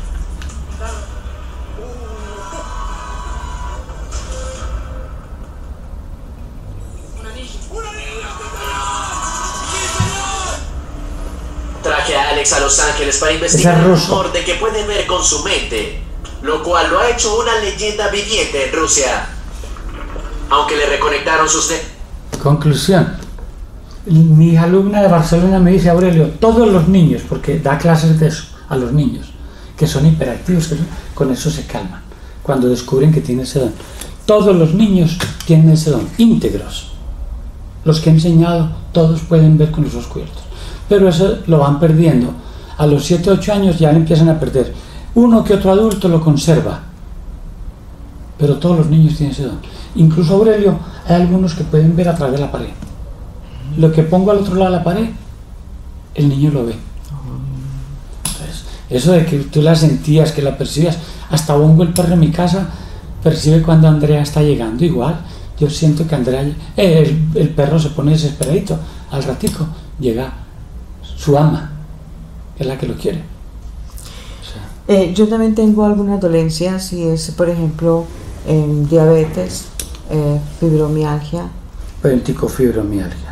Traje a Alex a Los Ángeles para Ese investigar es el ruso. rumor de que puede ver con su mente, lo cual lo ha hecho una leyenda viviente en Rusia. Aunque le reconectaron sus... ne- Conclusión. Mi alumna de Barcelona me dice, Aurelio, todos los niños, porque da clases de eso a los niños, que son hiperactivos, que con eso se calman, cuando descubren que tienen ese don. Todos los niños tienen ese don, íntegros. Los que he enseñado, todos pueden ver con los ojos cubiertos. Pero eso lo van perdiendo. A los siete u ocho años ya lo empiezan a perder. Uno que otro adulto lo conserva, pero todos los niños tienen ese don. Incluso, Aurelio, hay algunos que pueden ver a través de la pared. Lo que pongo al otro lado de la pared, el niño lo ve. Entonces, eso de que tú la sentías, que la percibías, hasta Bongo, el perro en mi casa, percibe cuando Andrea está llegando. Igual, yo siento que Andrea, eh, el, el perro se pone desesperadito. Al ratico llega su ama, que es la que lo quiere. O sea, Eh, yo también tengo algunas dolencias, y es, por ejemplo, eh, diabetes, eh, fibromialgia. Penticofibromialgia.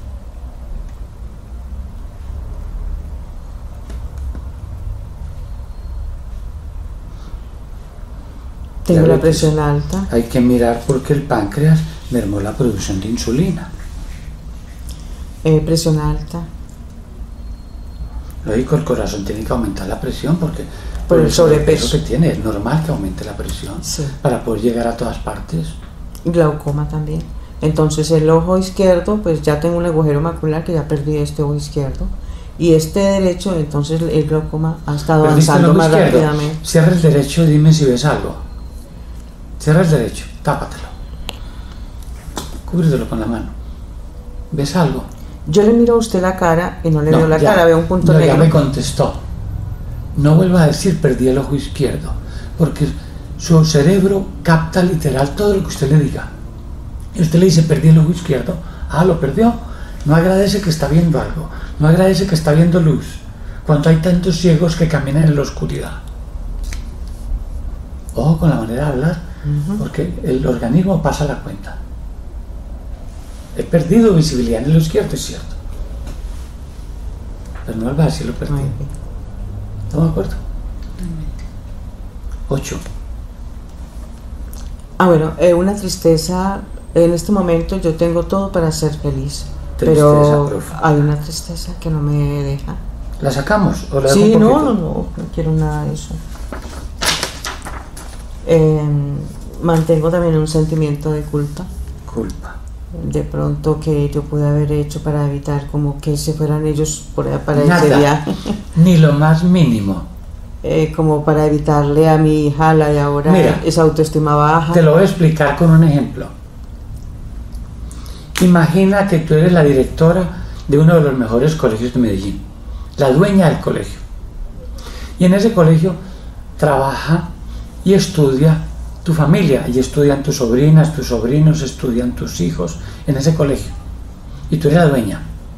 Tengo la Diabetes. presión alta. Hay que mirar porque el páncreas mermó la producción de insulina. Eh, presión alta. Lógico, el corazón tiene que aumentar la presión porque Por el sobrepeso. que tiene, es normal que aumente la presión Sí. para poder llegar a todas partes. Glaucoma también. Entonces el ojo izquierdo, pues ya tengo un agujero macular que ya perdí este ojo izquierdo. Y este derecho, entonces el glaucoma ha estado avanzando más izquierdo. rápidamente. Cierra el derecho y dime si ves algo. Cierra el derecho, tápatelo. Cúbretelo con la mano. ¿Ves algo? Yo le miro a usted la cara y no le no, veo la ya, cara, veo un punto no, negro. Ya me contestó. No vuelva a decir perdí el ojo izquierdo, porque su cerebro capta literal todo lo que usted le diga. Y usted le dice perdí el ojo izquierdo. Ah, lo perdió. No agradece que está viendo algo. No agradece que está viendo luz. Cuando hay tantos ciegos que caminan en la oscuridad. Ojo con la manera de hablar, uh-huh. porque el organismo pasa la cuenta. He perdido visibilidad en el izquierdo, es cierto. Pero no vuelva a decir lo perdido. ¿Estamos de acuerdo? Ocho. Ah, bueno, eh, una tristeza. En este momento yo tengo todo para ser feliz. Tristeza, pero profe. Hay una tristeza que no me deja. ¿La sacamos? ¿O la sí, no, no, no, no quiero nada de eso. Eh, mantengo también un sentimiento de culpa. Culpa. De pronto que yo pude haber hecho para evitar como que se fueran ellos por allá para Nada, ese viaje. Ni lo más mínimo. Eh, como para evitarle a mi hija la de ahora Mira, esa autoestima baja. Te lo voy a explicar con un ejemplo. Imagina que tú eres la directora de uno de los mejores colegios de Medellín, la dueña del colegio. Y en ese colegio trabaja y estudia tu familia, y estudian tus sobrinas, tus sobrinos, estudian tus hijos en ese colegio. Y tú eres la dueña.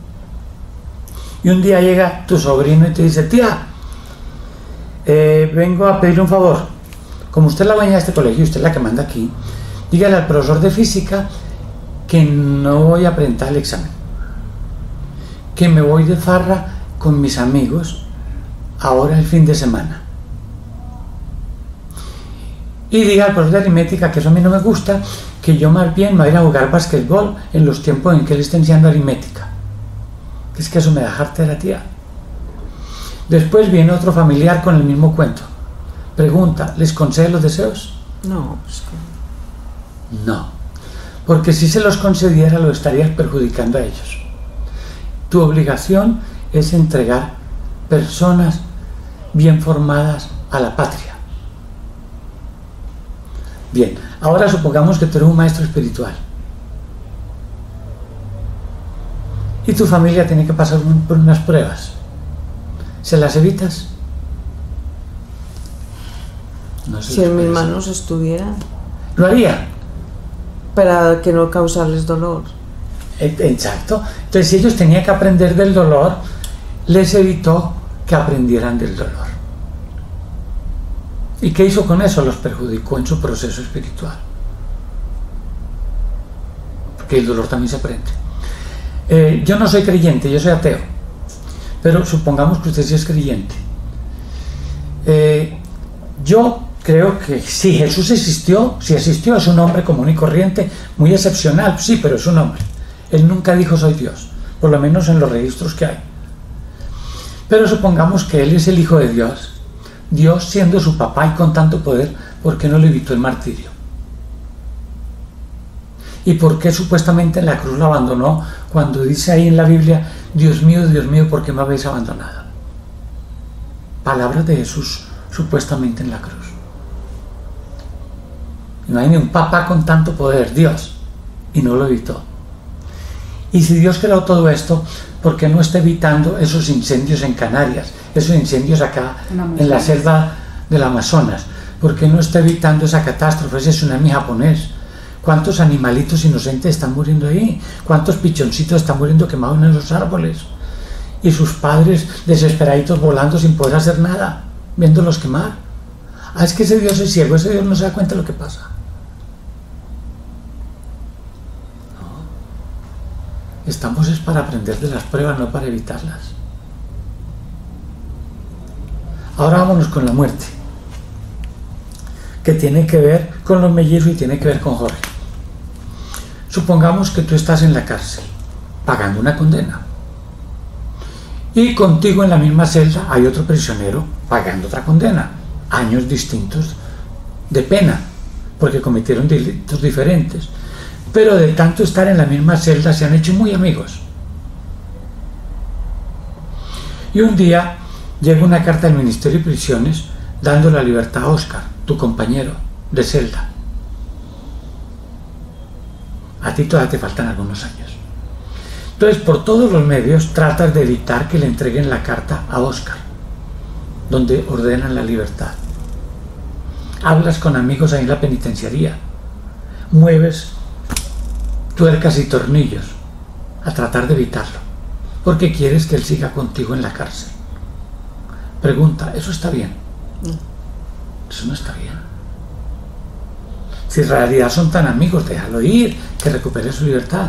Y un día llega tu sobrino y te dice, tía, eh, vengo a pedirle un favor. Como usted es la dueña de este colegio, usted es la que manda aquí, dígale al profesor de física que no voy a presentar el examen, que me voy de farra con mis amigos ahora el fin de semana, y diga al profesor de aritmética que eso a mí no me gusta, que yo más bien me voy a ir a jugar basquetbol en los tiempos en que él está enseñando aritmética, que es que eso me da jartera, tía. Después viene otro familiar con el mismo cuento, pregunta, ¿les concede los deseos? No, pues que... no. Porque si se los concediera lo estarías perjudicando a ellos. Tu obligación es entregar personas bien formadas a la patria. Bien, ahora supongamos que tú eres un maestro espiritual y tu familia tiene que pasar por unas pruebas. ¿Se las evitas? No si en mis manos estuviera. ¿Lo haría? Para que no causarles dolor. Exacto. Entonces, si ellos tenían que aprender del dolor, les evitó que aprendieran del dolor. ¿Y qué hizo con eso? Los perjudicó en su proceso espiritual. Porque el dolor también se aprende. Eh, yo no soy creyente, yo soy ateo. Pero supongamos que usted sí es creyente. Eh, yo creo que si Jesús existió, si existió, es un hombre común y corriente, muy excepcional, sí, pero es un hombre. Él nunca dijo soy Dios, por lo menos en los registros que hay. Pero supongamos que él es el Hijo de Dios, Dios siendo su papá y con tanto poder, ¿por qué no le evitó el martirio? ¿Y por qué supuestamente en la cruz lo abandonó cuando dice ahí en la Biblia, Dios mío, Dios mío, ¿por qué me habéis abandonado? Palabras de Jesús supuestamente en la cruz. No hay ni un papá con tanto poder, Dios, y no lo evitó. Y si Dios creó todo esto, ¿por qué no está evitando esos incendios en Canarias, esos incendios acá en la selva del Amazonas? ¿Por qué no está evitando esa catástrofe, ese tsunami japonés? ¿Cuántos animalitos inocentes están muriendo ahí? ¿Cuántos pichoncitos están muriendo quemados en los árboles? Y sus padres desesperaditos volando sin poder hacer nada, viéndolos quemar. Ah, es que ese Dios es ciego, ese Dios no se da cuenta de lo que pasa. No. Estamos es para aprender de las pruebas, no para evitarlas. Ahora vámonos con la muerte, que tiene que ver con los mellizos y tiene que ver con Jorge. Supongamos que tú estás en la cárcel, pagando una condena. Y contigo en la misma celda hay otro prisionero pagando otra condena. Años distintos de pena, porque cometieron delitos diferentes. pero de tanto estar en la misma celda se han hecho muy amigos. Y un día llega una carta del Ministerio de Prisiones dando la libertad a Óscar, tu compañero de celda. A ti todavía te faltan algunos años. Entonces, por todos los medios tratas de evitar que le entreguen la carta a Óscar, donde ordenan la libertad. Hablas con amigos ahí en la penitenciaría, mueves tuercas y tornillos a tratar de evitarlo, porque quieres que él siga contigo en la cárcel. Pregunta, ¿eso está bien? Eso no está bien. Si en realidad son tan amigos, déjalo ir, que recupere su libertad.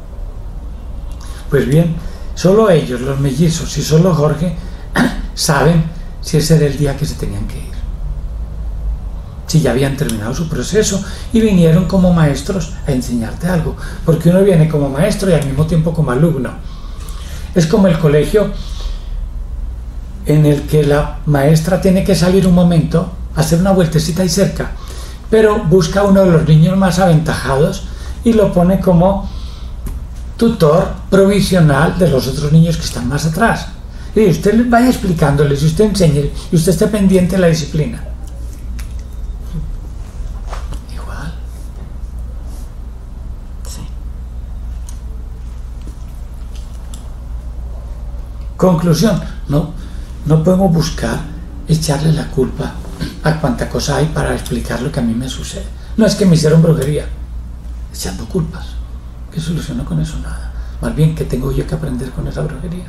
Pues bien, solo ellos, los mellizos, y solo Jorge saben si ese era el día que se tenían que ir, si ya habían terminado su proceso y vinieron como maestros a enseñarte algo, porque uno viene como maestro y al mismo tiempo como alumno. Es como el colegio en el que la maestra tiene que salir un momento, hacer una vueltecita ahí cerca, pero busca a uno de los niños más aventajados y lo pone como tutor provisional de los otros niños que están más atrás. Y usted les vaya explicándoles, y usted enseñe, y usted esté pendiente de la disciplina. Igual. Sí. Conclusión, no, no podemos buscar echarle la culpa a cuanta cosa hay para explicar lo que a mí me sucede. No es que me hicieron brujería, echando culpas. ¿Qué soluciono con eso? Nada. Más bien, ¿qué tengo yo que aprender con esa brujería?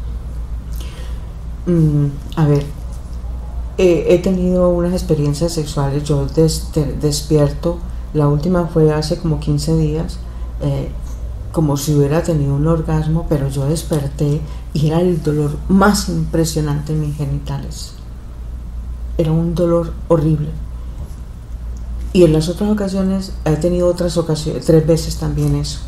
Mm, a ver, eh, he tenido unas experiencias sexuales, yo des, de, despierto, la última fue hace como quince días, eh, como si hubiera tenido un orgasmo, pero yo desperté y era el dolor más impresionante en mis genitales. Era un dolor horrible. Y en las otras ocasiones, he tenido otras ocasiones, tres veces también eso.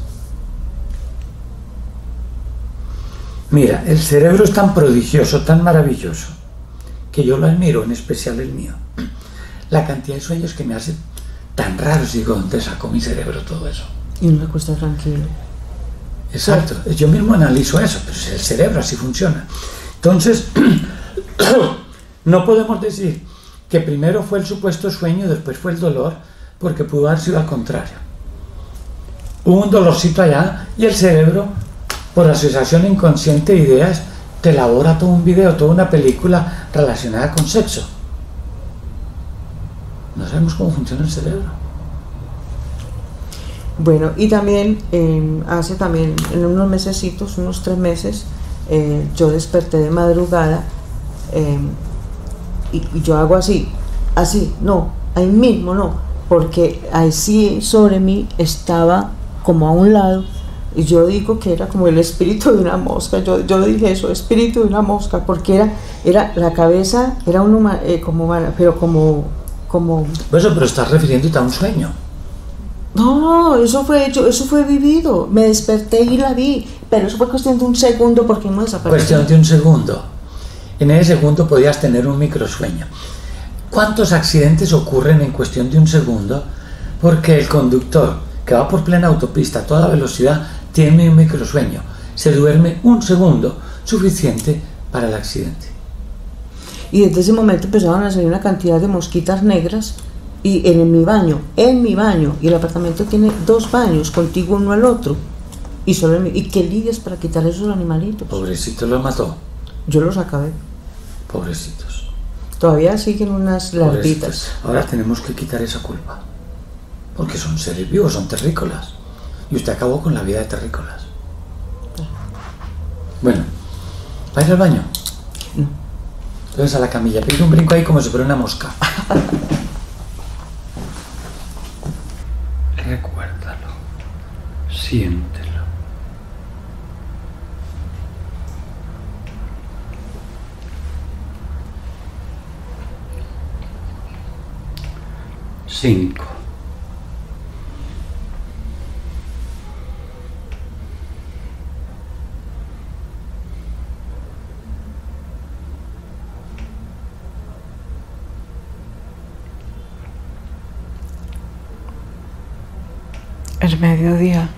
Mira, el cerebro es tan prodigioso, tan maravilloso, que yo lo admiro, en especial el mío. La cantidad de sueños que me hacen tan raros, digo, ¿dónde sacó mi cerebro todo eso? Y uno me acuesta tranquilo. Exacto, yo mismo analizo eso, pero es el cerebro, así funciona. Entonces, no podemos decir que primero fue el supuesto sueño y después fue el dolor, porque pudo haber sido al contrario. Hubo un dolorcito allá y el cerebro, por asociación inconsciente de ideas, te elabora todo un video, toda una película relacionada con sexo. No sabemos cómo funciona el cerebro. Bueno, y también eh, hace también en unos mesecitos, unos tres meses, eh, yo desperté de madrugada eh, y, y yo hago así, así, no, ahí mismo no, porque así sobre mí estaba como a un lado, y yo digo que era como el espíritu de una mosca. Yo, yo dije eso, espíritu de una mosca, porque era, era la cabeza, era un humano, eh, como, pero como, como... Eso, pero estás refiriéndote a un sueño. No, eso fue hecho, eso fue vivido. Me desperté y la vi, pero eso fue cuestión de un segundo porque no desapareció. Cuestión de un segundo. En ese segundo podías tener un microsueño. ¿Cuántos accidentes ocurren en cuestión de un segundo? Porque el conductor, que va por plena autopista a toda velocidad, tiene un microsueño. Se duerme un segundo, suficiente para el accidente. Y desde ese momento empezaron a salir una cantidad de mosquitas negras. Y en mi baño, en mi baño, y el apartamento tiene dos baños, contigo uno al otro, y solo en mi, y qué lidias para quitar esos animalitos. Pobrecitos, los mató. Yo los acabé. Pobrecitos. Todavía siguen unas larvitas. Ahora tenemos que quitar esa culpa, porque son seres vivos, son terrícolas, y usted acabó con la vida de terrícolas. Bueno, ¿va a ir al baño? No. Entonces a la camilla, pide un brinco ahí como si fuera una mosca. Recuérdalo, siéntelo. Cinco. Es mediodía.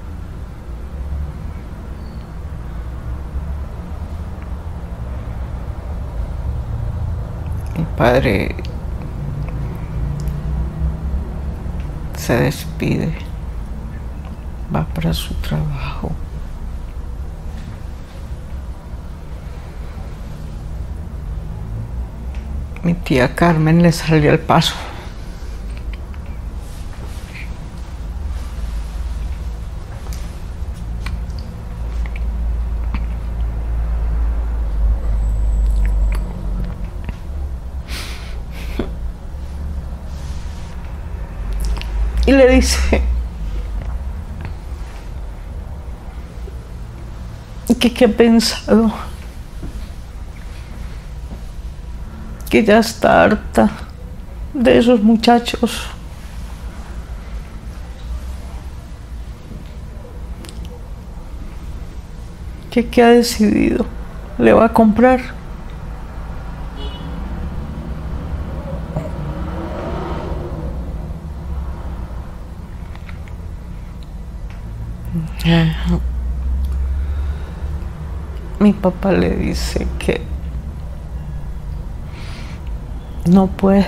Mi padre se despide, va para su trabajo. Mi tía Carmen le salió al paso. Y le dice que qué ha pensado, que ya está harta de esos muchachos, que qué ha decidido, le va a comprar. Mi papá le dice que no puede,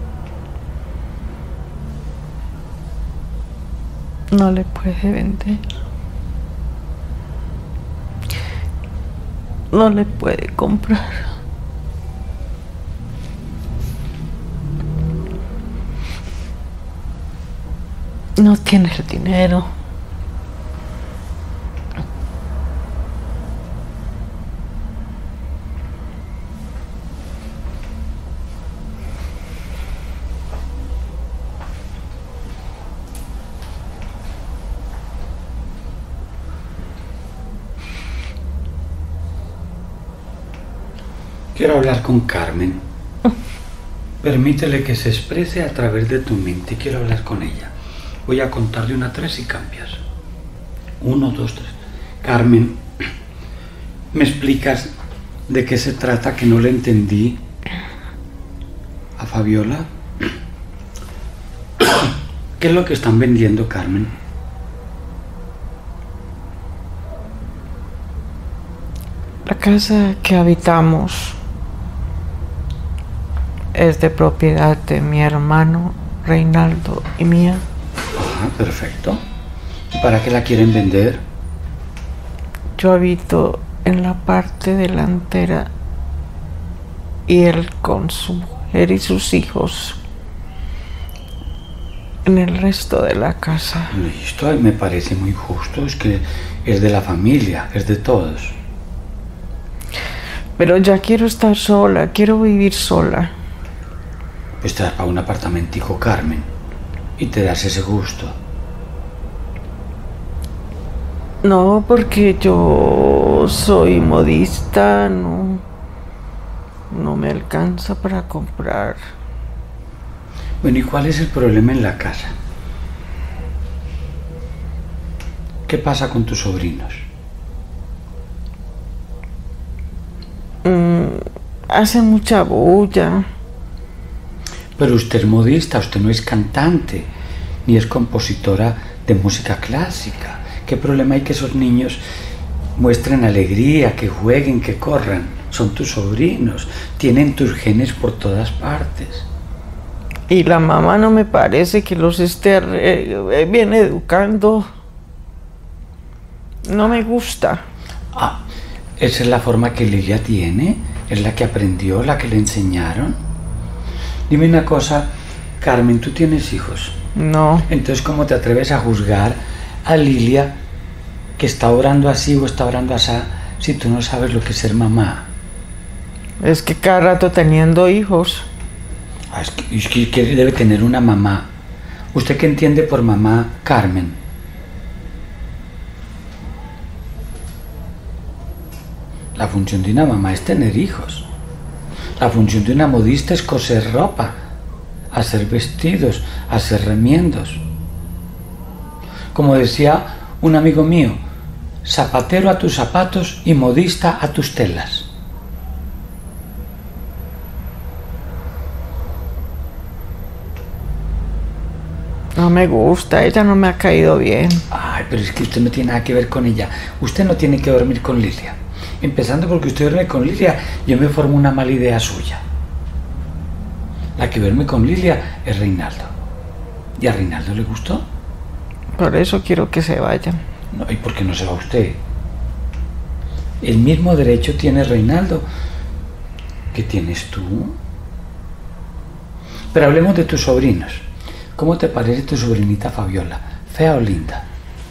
no le puede vender, no le puede comprar. No tiene el dinero. Quiero hablar con Carmen. Permítele que se exprese a través de tu mente. Quiero hablar con ella. Voy a contar de una a tres y cambias. Uno, dos, tres. Carmen, ¿me explicas de qué se trata que no le entendí a Fabiola? ¿Qué es lo que están vendiendo, Carmen? La casa que habitamos es de propiedad de mi hermano Reinaldo y mía. Ah, perfecto. ¿Y para qué la quieren vender? Yo habito en la parte delantera y él con su mujer y sus hijos en el resto de la casa. Listo, me parece muy justo. Es que es de la familia, es de todos. Pero ya quiero estar sola, quiero vivir sola. Pues te das para un apartamentico, Carmen, y te das ese gusto. No, porque yo soy modista, no, no me alcanza para comprar. Bueno, ¿y cuál es el problema en la casa? ¿Qué pasa con tus sobrinos? Mm, hace mucha bulla. Pero usted es modista, usted no es cantante, ni es compositora de música clásica. ¿Qué problema hay que esos niños muestren alegría, que jueguen, que corran? Son tus sobrinos, tienen tus genes por todas partes. Y la mamá no me parece que los esté eh, bien educando. No me gusta. Ah, ¿esa es la forma que Lilia tiene? ¿Es la que aprendió, la que le enseñaron? Dime una cosa, Carmen, ¿tú tienes hijos? No. Entonces, ¿cómo te atreves a juzgar a Lilia que está orando así o está orando así si tú no sabes lo que es ser mamá? Es que cada rato teniendo hijos. Ah, es que, es que debe tener una mamá. ¿Usted qué entiende por mamá, Carmen? La función de una mamá es tener hijos. La función de una modista es coser ropa, hacer vestidos, hacer remiendos. Como decía un amigo mío, zapatero a tus zapatos y modista a tus telas. No me gusta, ella no me ha caído bien. Ay, pero es que usted no tiene nada que ver con ella. Usted no tiene que dormir con Lilia. Empezando porque usted duerme con Lilia, yo me formo una mala idea suya. La que duerme con Lilia es Reinaldo. ¿Y a Reinaldo le gustó? Por eso quiero que se vayan. No, ¿y por qué no se va usted? El mismo derecho tiene Reinaldo que tienes tú. Pero hablemos de tus sobrinos. ¿Cómo te parece tu sobrinita Fabiola? ¿Fea o linda?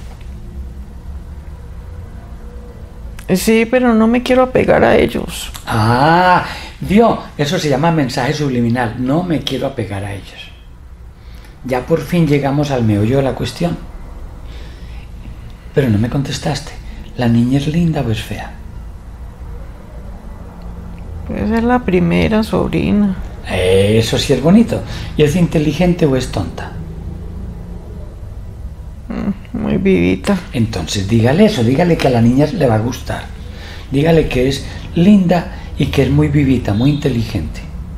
Sí, pero no me quiero apegar a ellos. Ah, vio, eso se llama mensaje subliminal. No me quiero apegar a ellos. Ya por fin llegamos al meollo de la cuestión. Pero no me contestaste. ¿La niña es linda o es fea? Esa es la primera sobrina. Eso sí es bonito. ¿Y es inteligente o es tonta? Muy vivita. Entonces dígale eso, dígale que a la niña le va a gustar. Dígale que es linda y que es muy vivita, muy inteligente.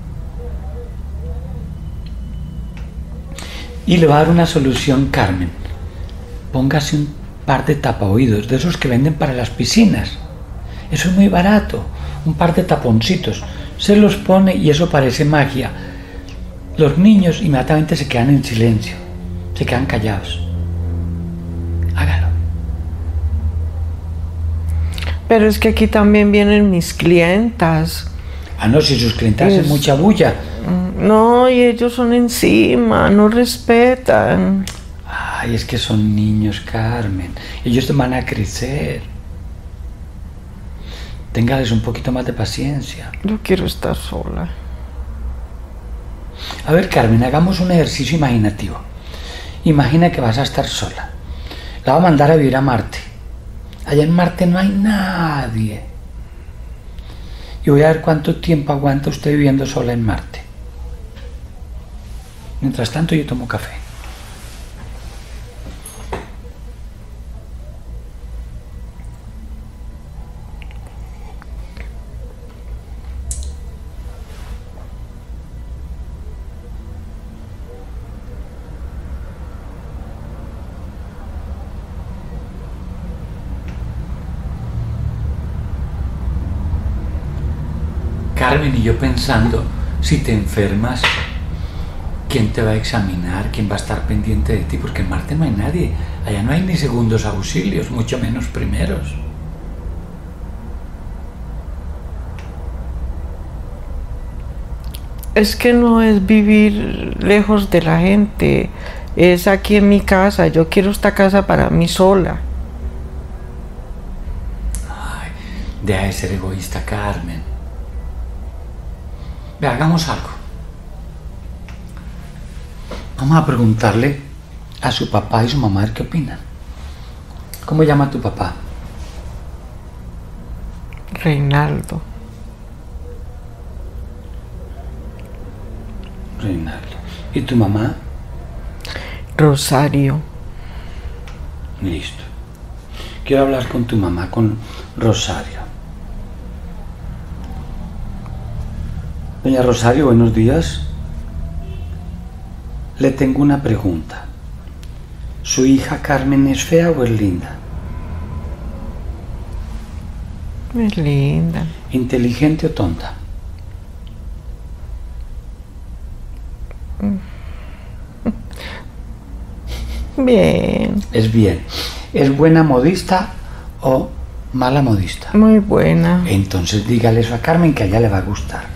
Y le va a dar una solución, Carmen. Póngase un par de tapaoídos, de esos que venden para las piscinas. Eso es muy barato, un par de taponcitos. Se los pone y eso parece magia. Los niños inmediatamente se quedan en silencio, se quedan callados. Hágalo. Pero es que aquí también vienen mis clientas. Ah, no, si sus clientas Es... hacen mucha bulla. No, y ellos son encima, no respetan. Ay, es que son niños, Carmen. Ellos te van a crecer. Téngales un poquito más de paciencia. Yo quiero estar sola. A ver, Carmen, hagamos un ejercicio imaginativo. Imagina que vas a estar sola. La va a mandar a vivir a Marte. Allá en Marte no hay nadie. Y voy a ver cuánto tiempo aguanta usted viviendo sola en Marte. Mientras tanto, yo tomo café. Carmen, y yo pensando, si te enfermas, ¿quién te va a examinar? ¿Quién va a estar pendiente de ti? Porque en Marte no hay nadie. Allá no hay ni segundos auxilios, mucho menos primeros. Es que no es vivir lejos de la gente, es aquí en mi casa. Yo quiero esta casa para mí sola. Ay, deja de ser egoísta, Carmen. Ve, hagamos algo. Vamos a preguntarle a su papá y su mamá a ver qué opinan. ¿Cómo llama tu papá? Reinaldo. Reinaldo. ¿Y tu mamá? Rosario. Listo. Quiero hablar con tu mamá, con Rosario. Doña Rosario, buenos días. Le tengo una pregunta. ¿Su hija Carmen es fea o es linda? Es linda. ¿Inteligente o tonta? Bien. Es bien. ¿Es buena modista o mala modista? Muy buena. Entonces dígale eso a Carmen, que a ella le va a gustar.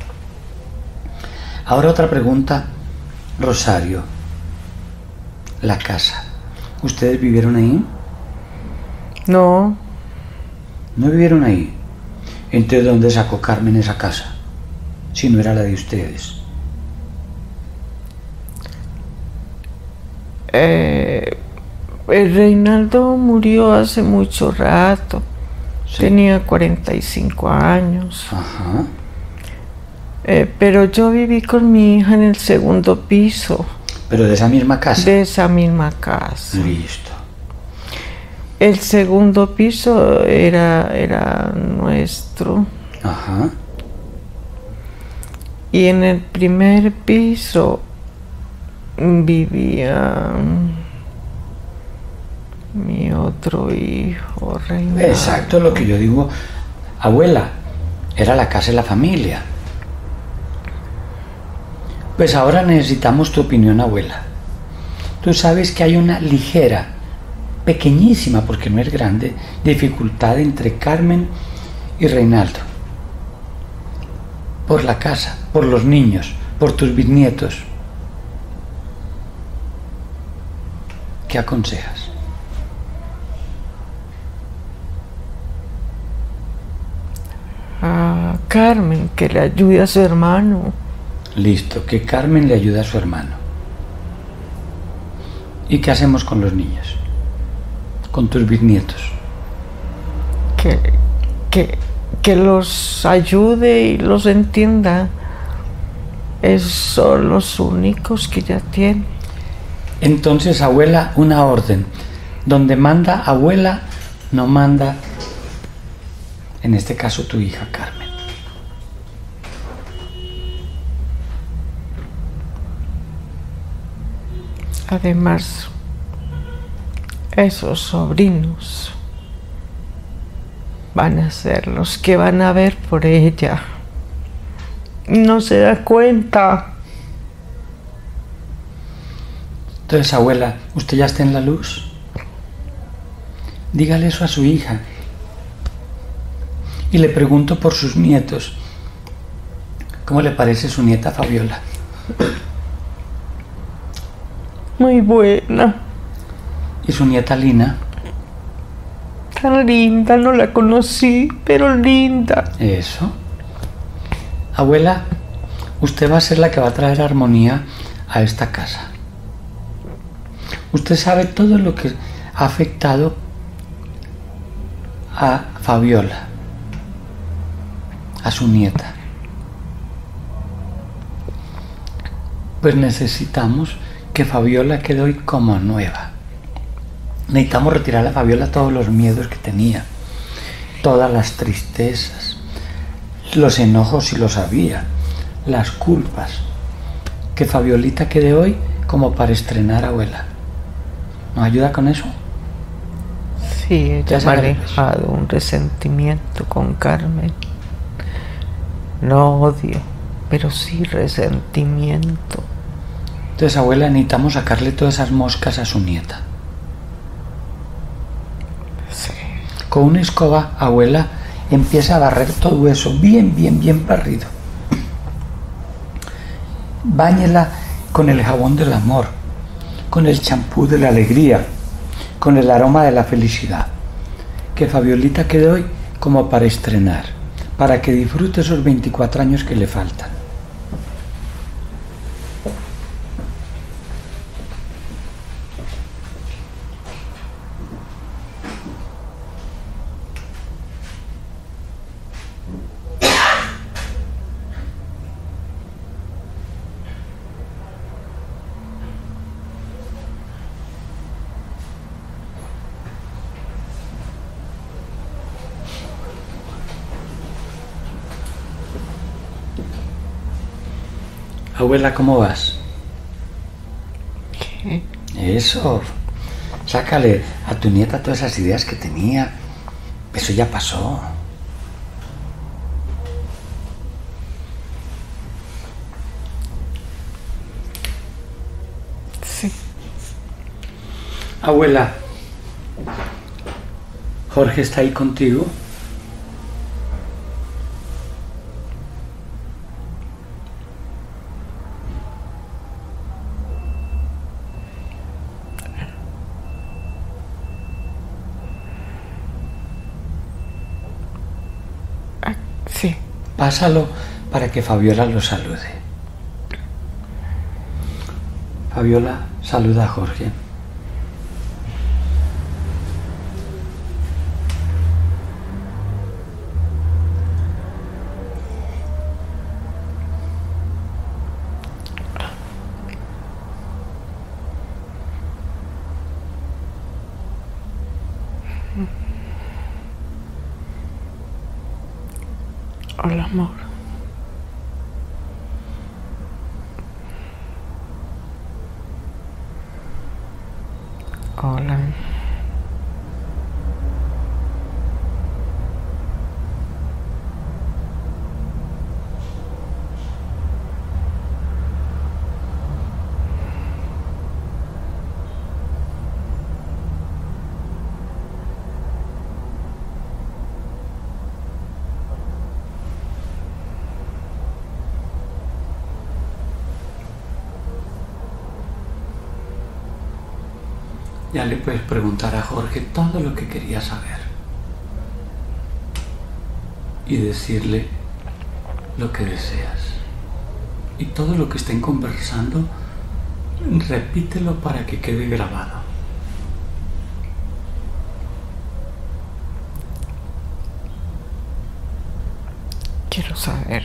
Ahora otra pregunta, Rosario. La casa. ¿Ustedes vivieron ahí? No. ¿No vivieron ahí? Entonces, ¿de dónde sacó Carmen esa casa? Si no era la de ustedes. Eh, el Reinaldo murió hace mucho rato. Sí. Tenía cuarenta y cinco años. Ajá. Eh, pero yo viví con mi hija en el segundo piso. ¿Pero de esa misma casa? De esa misma casa. Listo. El segundo piso era, era nuestro. Ajá. Y en el primer piso vivía mi otro hijo, Reinaldo. Exacto, lo que yo digo, abuela, era la casa de la familia. Pues ahora necesitamos tu opinión, abuela. Tú sabes que hay una ligera, pequeñísima, porque no es grande, dificultad entre Carmen y Reinaldo. Por la casa, por los niños, por tus bisnietos. ¿Qué aconsejas? A Carmen, que le ayude a su hermano. Listo, que Carmen le ayude a su hermano. ¿Y qué hacemos con los niños? Con tus bisnietos. Que, que, que los ayude y los entienda. Esos son los únicos que ya tiene. Entonces, abuela, una orden. Donde manda abuela, no manda, en este caso, tu hija Carmen. Además, esos sobrinos van a ser los que van a ver por ella. No se da cuenta. Entonces, abuela, ¿usted ya está en la luz? Dígale eso a su hija. Y le pregunto por sus nietos. ¿Cómo le parece su nieta Fabiola? Muy buena. ¿Y su nieta Lina? Tan linda, no la conocí, pero linda. Eso. Abuela, usted va a ser la que va a traer armonía a esta casa. Usted sabe todo lo que ha afectado a Fabiola, a su nieta. Pues necesitamos que Fabiola quede hoy como nueva. Necesitamos retirar a Fabiola todos los miedos que tenía, todas las tristezas, los enojos si los había, las culpas. Que Fabiolita quede hoy como para estrenar, abuela. ¿Nos ayuda con eso? Sí, ella ha manejado un resentimiento con Carmen. No odio, pero sí resentimiento. Entonces, abuela, necesitamos sacarle todas esas moscas a su nieta. Sí. Con una escoba, abuela, empieza a barrer todo eso, bien, bien, bien barrido. Báñela con el jabón del amor, con el champú de la alegría, con el aroma de la felicidad. Que Fabiolita quede hoy como para estrenar, para que disfrute esos veinticuatro años que le faltan. Abuela, ¿cómo vas? ¿Qué? Eso. Sácale a tu nieta todas esas ideas que tenía. Eso ya pasó. Sí. Abuela, ¿Jorge está ahí contigo? Sí. Pásalo para que Fabiola lo salude. Fabiola, saluda a Jorge. Hola, amor. Ya le puedes preguntar a Jorge todo lo que quería saber y decirle lo que deseas. Y todo lo que estén conversando, repítelo para que quede grabado. Quiero saber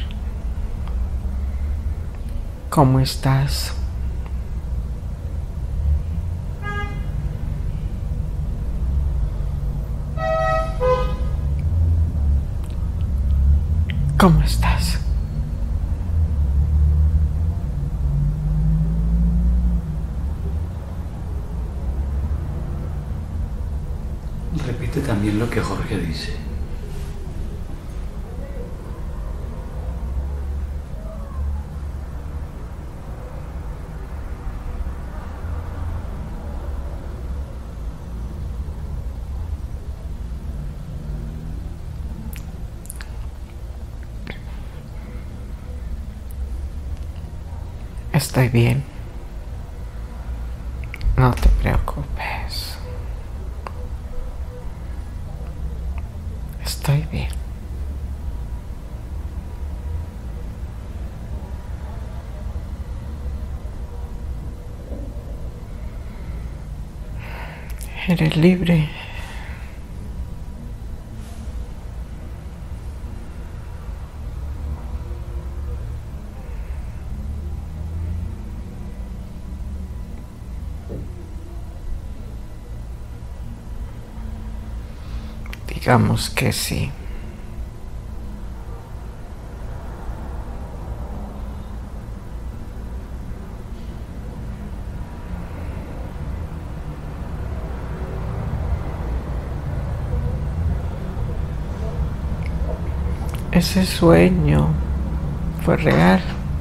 cómo estás. ¿Cómo estás? Repite también lo que Jorge dice. Estoy bien. No te preocupes. Estoy bien. Eres libre. Digamos que sí. Ese sueño fue real.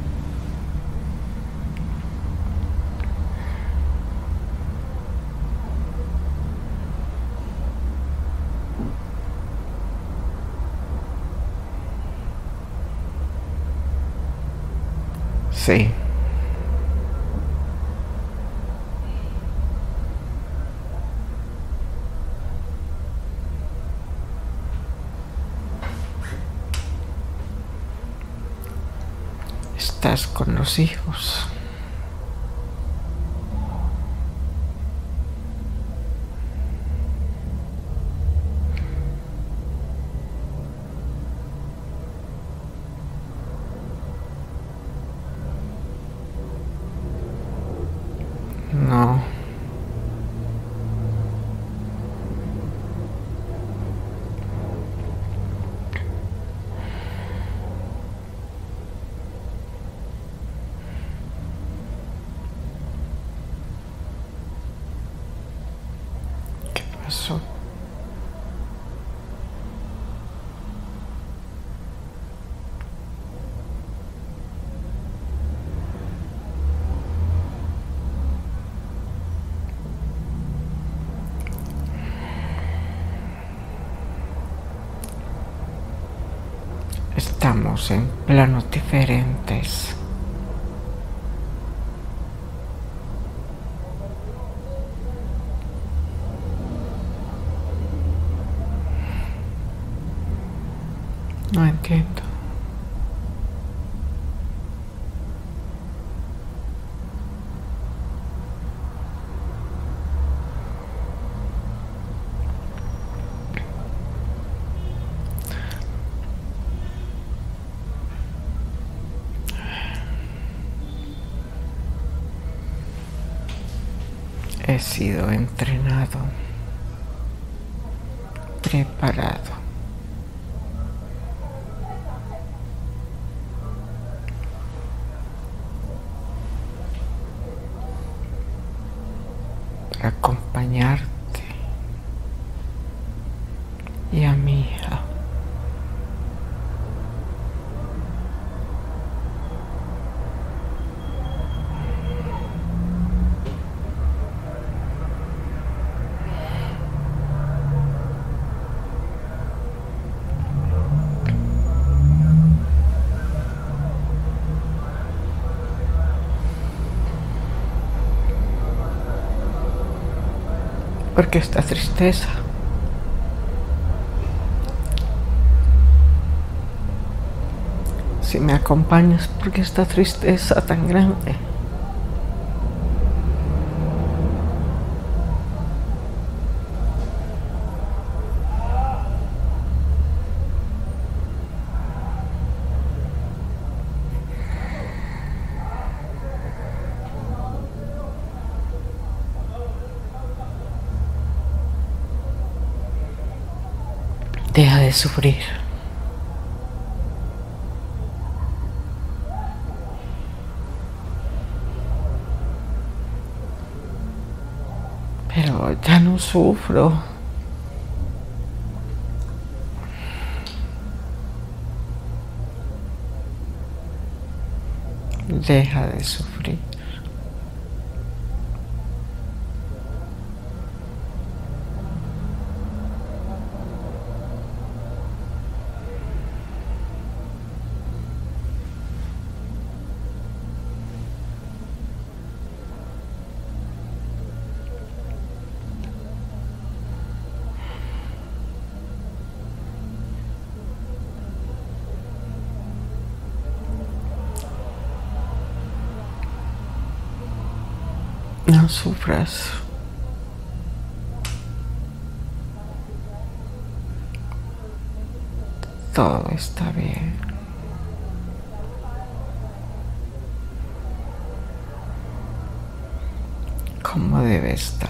Sí. Estás con los hijos. No. ¿Qué pasó? Estamos en planos diferentes. No entiendo. He sido entrenado, preparado. Para acompañarte y a mi hija. Porque esta tristeza si me acompañas, porque esta tristeza tan grande deja de sufrir. Pero ya no sufro. Deja de sufrir. No sufras. Todo está bien. Como debe estar.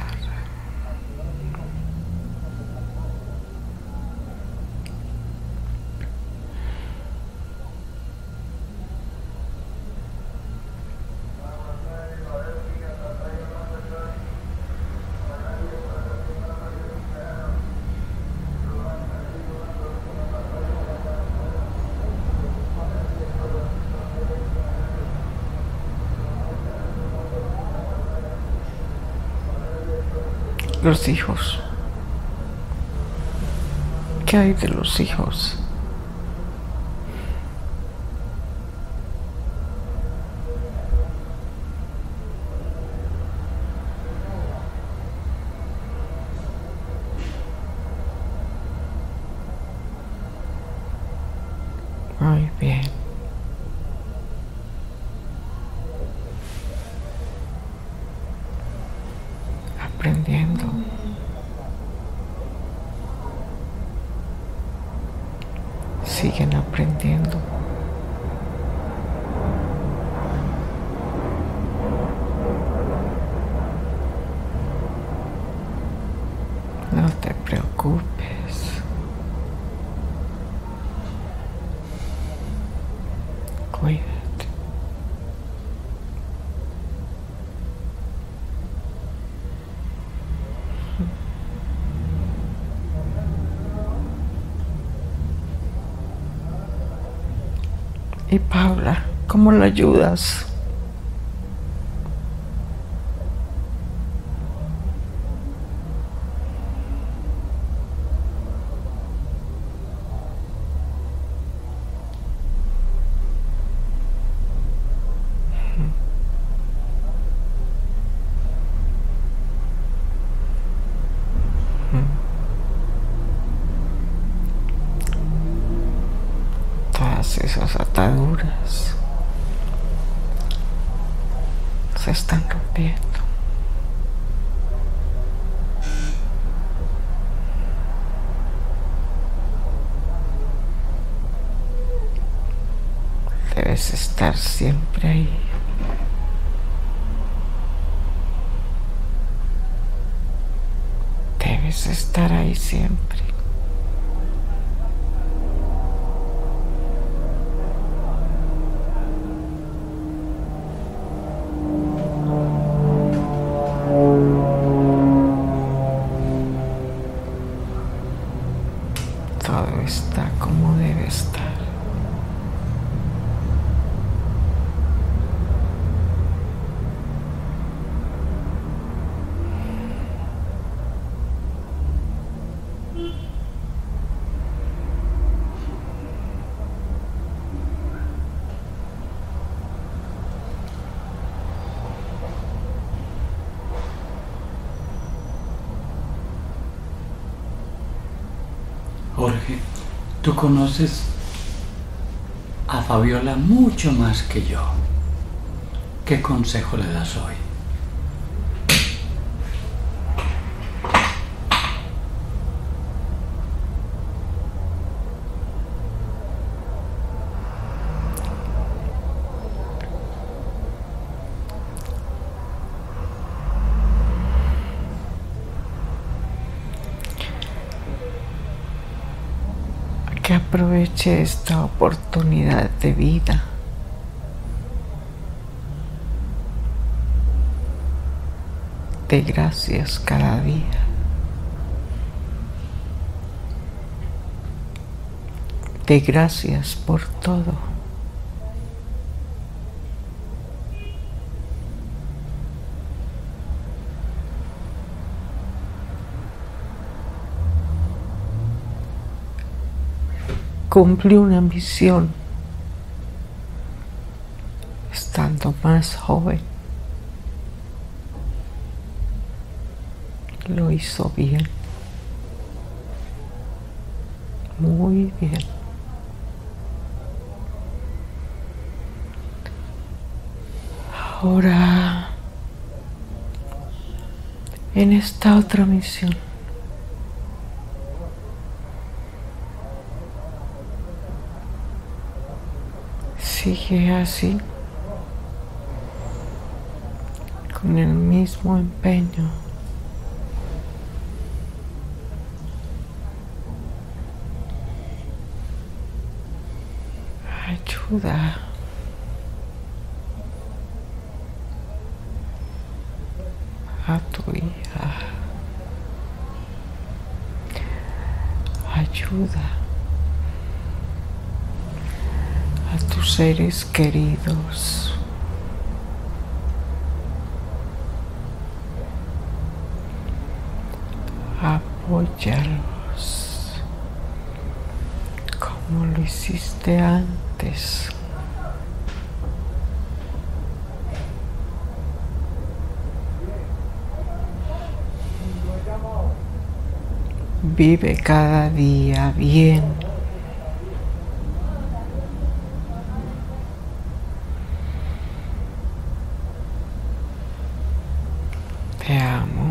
Los hijos. ¿Qué hay de los hijos? Muy bien. Aprendiendo. Siguen aprendiendo. No te preocupes. Cuídate. Y Paula, ¿cómo la ayudas? Esas ataduras se están rompiendo. Debes estar siempre ahí. Debes estar ahí siempre. Todo está como debe estar. Jorge, tú conoces a Fabiola mucho más que yo. ¿Qué consejo le das hoy? Que aproveche esta oportunidad de vida. De gracias cada día. De gracias por todo. Cumplí una misión estando más joven. Lo hizo bien, muy bien. Ahora, en esta otra misión, sigue así, con el mismo empeño. Ayuda. A tu hija. Ayuda a tus seres queridos. Apóyalos como lo hiciste antes. Vive cada día bien. Te amo.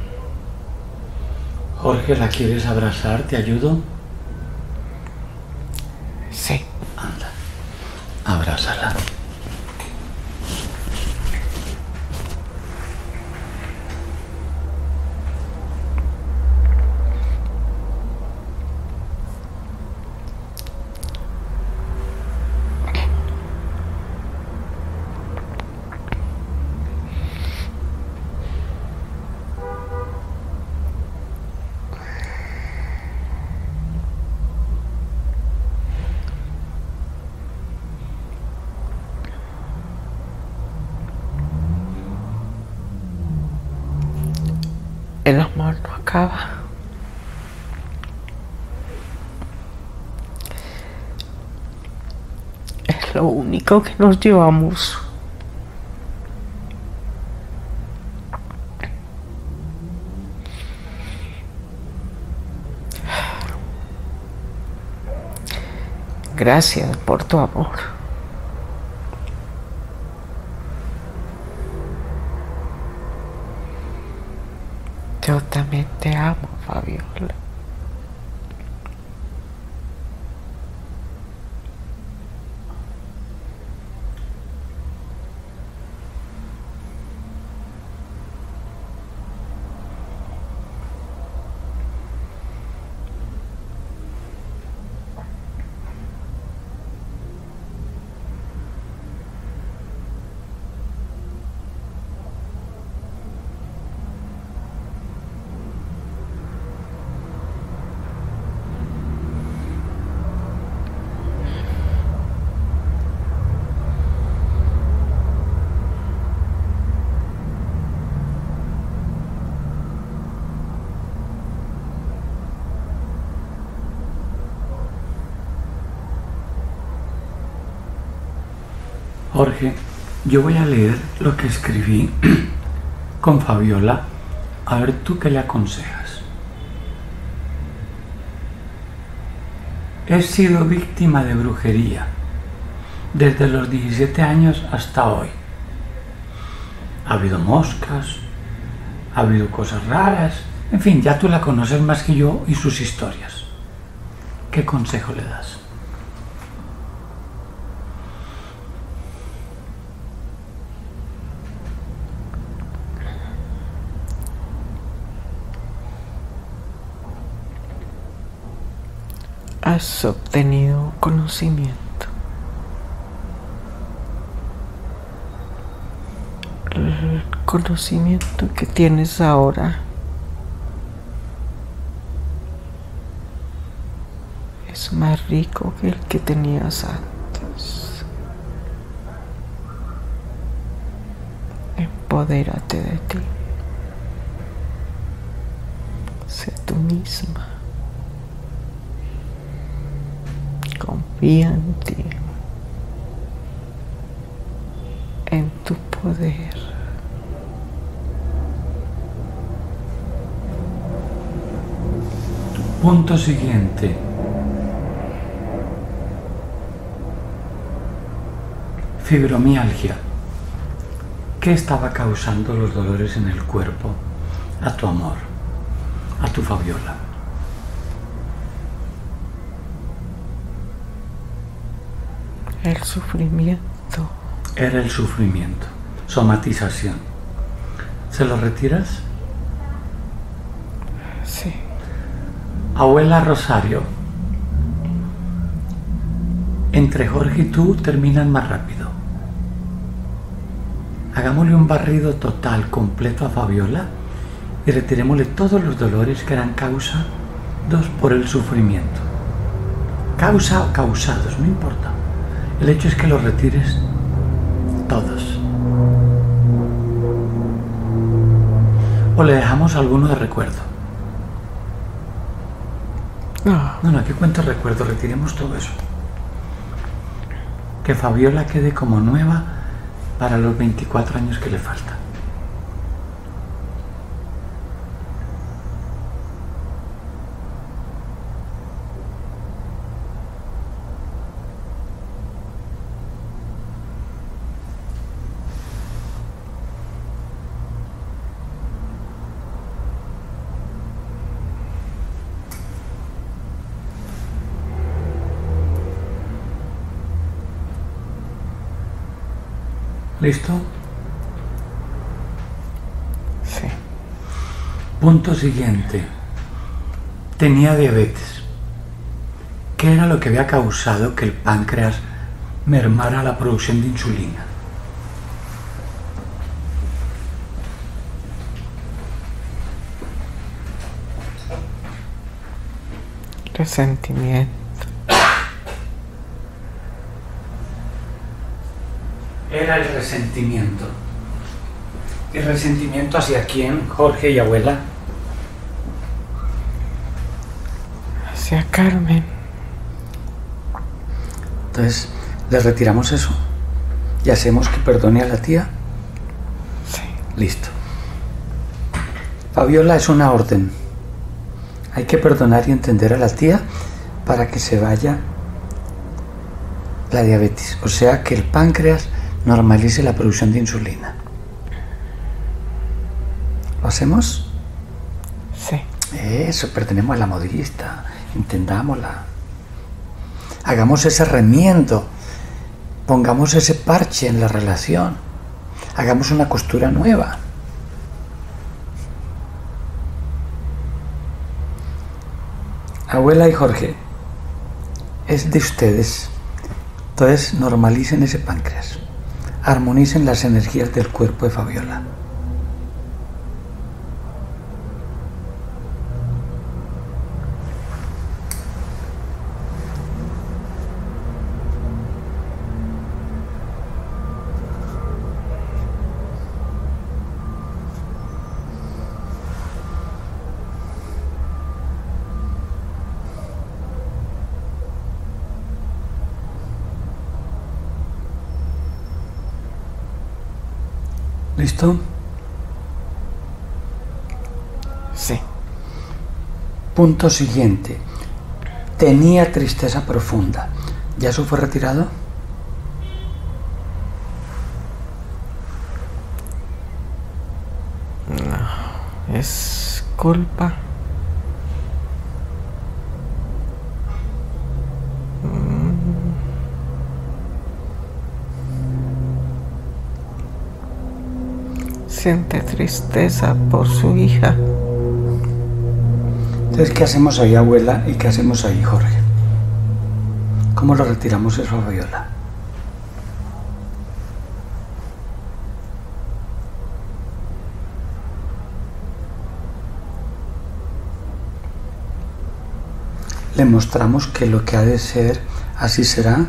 Jorge, ¿la quieres abrazar? ¿Te ayudo? Sí. Anda, abrázala. El amor no acaba. Es lo único que nos llevamos. Gracias por tu amor. Yo también te amo, Fabiola. Jorge, yo voy a leer lo que escribí con Fabiola, a ver tú qué le aconsejas. He sido víctima de brujería desde los diecisiete años hasta hoy. Ha habido moscas, ha habido cosas raras, en fin, ya tú la conoces más que yo y sus historias. ¿Qué consejo le das? Has obtenido conocimiento. El conocimiento que tienes ahora es más rico que el que tenías antes. Empodérate de ti. Sé tú misma. Confía en ti, en tu poder. Punto siguiente. Fibromialgia. ¿Qué estaba causando los dolores en el cuerpo a tu amor, a tu Fabiola? El sufrimiento. Era el sufrimiento. Somatización. ¿Se lo retiras? Sí. Abuela Rosario, entre Jorge y tú terminan más rápido. Hagámosle un barrido total, completo a Fabiola y retirémosle todos los dolores que eran causados por el sufrimiento. Causa o causados, no importa. El hecho es que los retires todos. ¿O le dejamos alguno de recuerdo? No. No, no, ¿qué cuento de recuerdo? Retiremos todo eso. Que Fabiola quede como nueva para los veinticuatro años que le faltan. ¿Listo? Sí. Punto siguiente. Tenía diabetes. ¿Qué era lo que había causado que el páncreas mermara la producción de insulina? Resentimiento. Era el resentimiento. ¿El resentimiento hacia quién, Jorge y abuela? Hacia Carmen. Entonces, ¿le retiramos eso? ¿Y hacemos que perdone a la tía? Sí. Listo. Fabiola es una orden. Hay que perdonar y entender a la tía para que se vaya la diabetes. O sea, que el páncreas normalice la producción de insulina. ¿Lo hacemos? Sí. Eso, pertenecemos a la modista. Entendámosla. Hagamos ese remiendo. Pongamos ese parche en la relación. Hagamos una costura nueva. Abuela y Jorge, es de ustedes. Entonces normalicen ese páncreas. Armonicen las energías del cuerpo de Fabiola. ¿Listo? Sí. Punto siguiente. tenía tristeza profunda. ¿Ya eso fue retirado? No, es culpa. Siente tristeza por su hija. Entonces, ¿qué hacemos ahí, abuela? ¿Y qué hacemos ahí, Jorge? ¿Cómo lo retiramos eso a Fabiola? Le mostramos que lo que ha de ser, así será.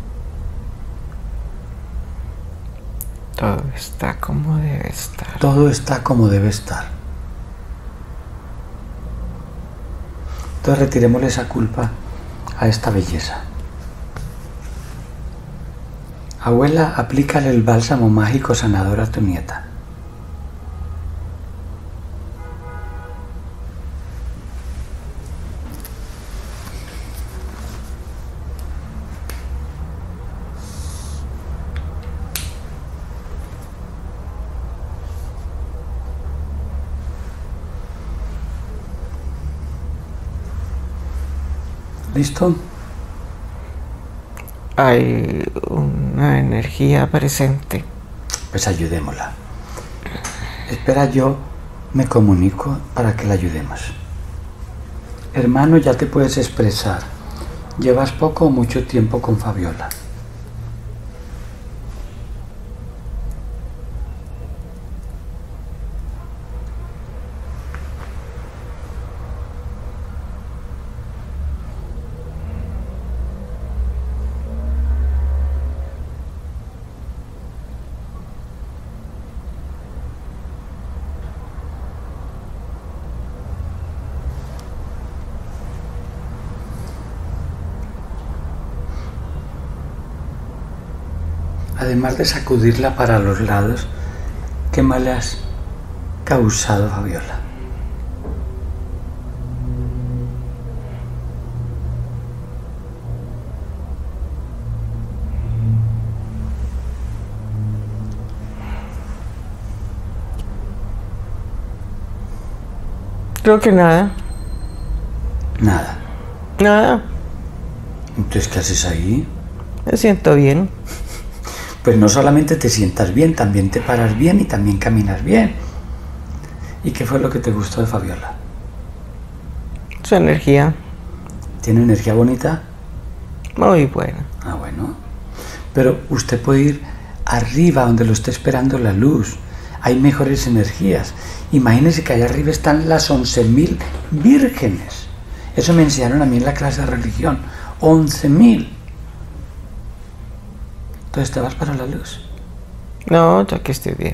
Todo está como debe estar. Todo está como debe estar. Entonces retirémosle esa culpa a esta belleza. Abuela, aplícale el bálsamo mágico sanador a tu nieta. ¿Listo? Hay una energía presente. Pues ayudémosla. Espera, yo me comunico para que la ayudemos. Hermano, ya te puedes expresar. ¿Llevas poco o mucho tiempo con Fabiola? Además de sacudirla para los lados, ¿qué mal le has causado, Fabiola? Creo que nada. Nada. Nada. Entonces, ¿qué haces ahí? Me siento bien. Pues no solamente te sientas bien, también te paras bien y también caminas bien. ¿Y qué fue lo que te gustó de Fabiola? Su energía. ¿Tiene energía bonita? Muy buena. Ah, bueno. Pero usted puede ir arriba donde lo esté esperando la luz. Hay mejores energías. Imagínense que allá arriba están las once mil vírgenes. Eso me enseñaron a mí en la clase de religión. once mil. Entonces te vas para la luz. No, ya que estoy bien.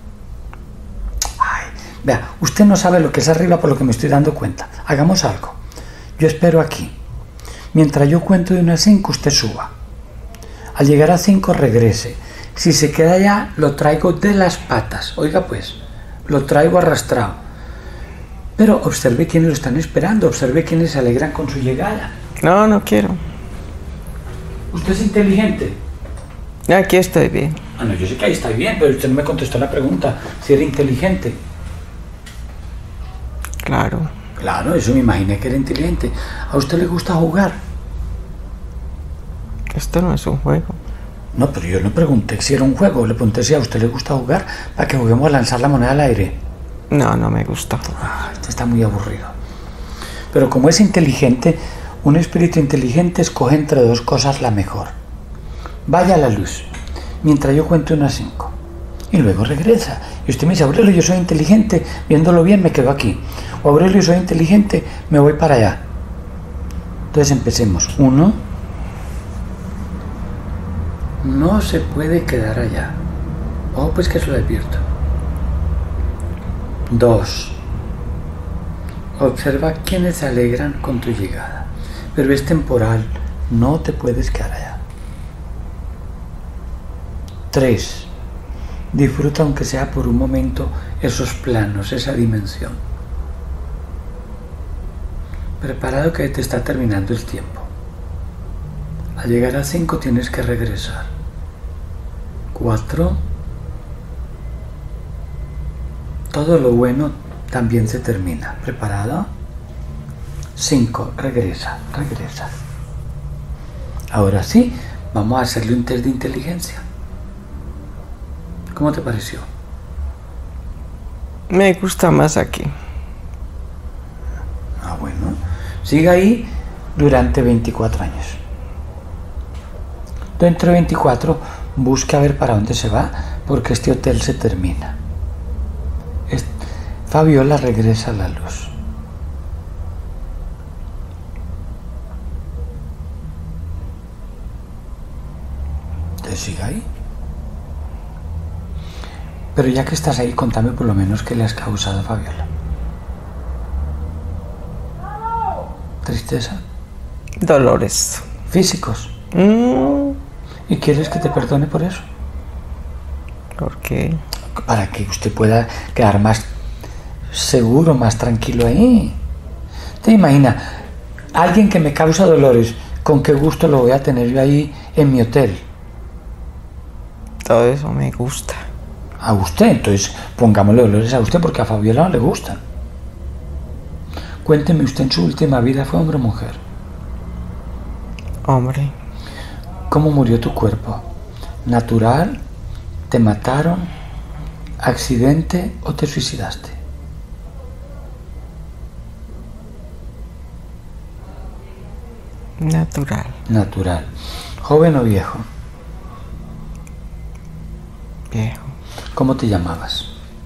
Ay, vea, usted no sabe lo que es arriba por lo que me estoy dando cuenta. Hagamos algo. Yo espero aquí. Mientras yo cuento de una a cinco, usted suba. Al llegar a cinco, regrese. Si se queda allá, lo traigo de las patas. Oiga pues, lo traigo arrastrado. Pero observe quiénes lo están esperando. Observe quiénes se alegran con su llegada. No, no quiero. ¿Usted es inteligente? Aquí estoy bien. Ah, no, yo sé que ahí está bien, pero usted no me contestó la pregunta. Si era inteligente. Claro. Claro, eso me imaginé que era inteligente. ¿A usted le gusta jugar? Esto no es un juego. No, pero yo no pregunté si era un juego. Le pregunté si a usted le gusta jugar para que juguemos a lanzar la moneda al aire. No, no me gusta. Ah, este está muy aburrido. Pero como es inteligente, un espíritu inteligente escoge entre dos cosas la mejor. Vaya a la luz, mientras yo cuento unas cinco. Y luego regresa. Y usted me dice, Aurelio, yo soy inteligente, viéndolo bien me quedo aquí. O Aurelio, soy inteligente, me voy para allá. Entonces empecemos. Uno, no se puede quedar allá. Oh, pues que se lo advierto. Dos, observa quiénes se alegran con tu llegada. Pero es temporal, no te puedes quedar allá. Tres, disfruta aunque sea por un momento esos planos, esa dimensión. Preparado que te está terminando el tiempo. Al llegar a cinco tienes que regresar. Cuatro. Todo lo bueno también se termina. ¿Preparado? Cinco. Regresa, regresa. Ahora sí, vamos a hacerle un test de inteligencia. ¿Cómo te pareció? Me gusta más aquí. Ah, bueno. Siga ahí durante veinticuatro años. Dentro de veinticuatro, busque a ver para dónde se va, porque este hotel se termina. Es... Fabiola regresa a la luz. Entonces siga ahí. Pero ya que estás ahí, contame por lo menos qué le has causado a Fabiola. Tristeza. Dolores. Físicos. Mm. ¿Y quieres que te perdone por eso? ¿Por qué? Para que usted pueda quedar más seguro, más tranquilo ahí. ¿Te imaginas? Alguien que me causa dolores, ¿con qué gusto lo voy a tener yo ahí en mi hotel? Todo eso me gusta. A usted, entonces pongámosle dolores a usted porque a Fabiola no le gustan. Cuénteme, ¿usted en su última vida fue hombre o mujer? Hombre. ¿Cómo murió tu cuerpo? ¿Natural? ¿Te mataron? ¿Accidente o te suicidaste? Natural. Natural. ¿Joven o viejo? Viejo. ¿Cómo te llamabas?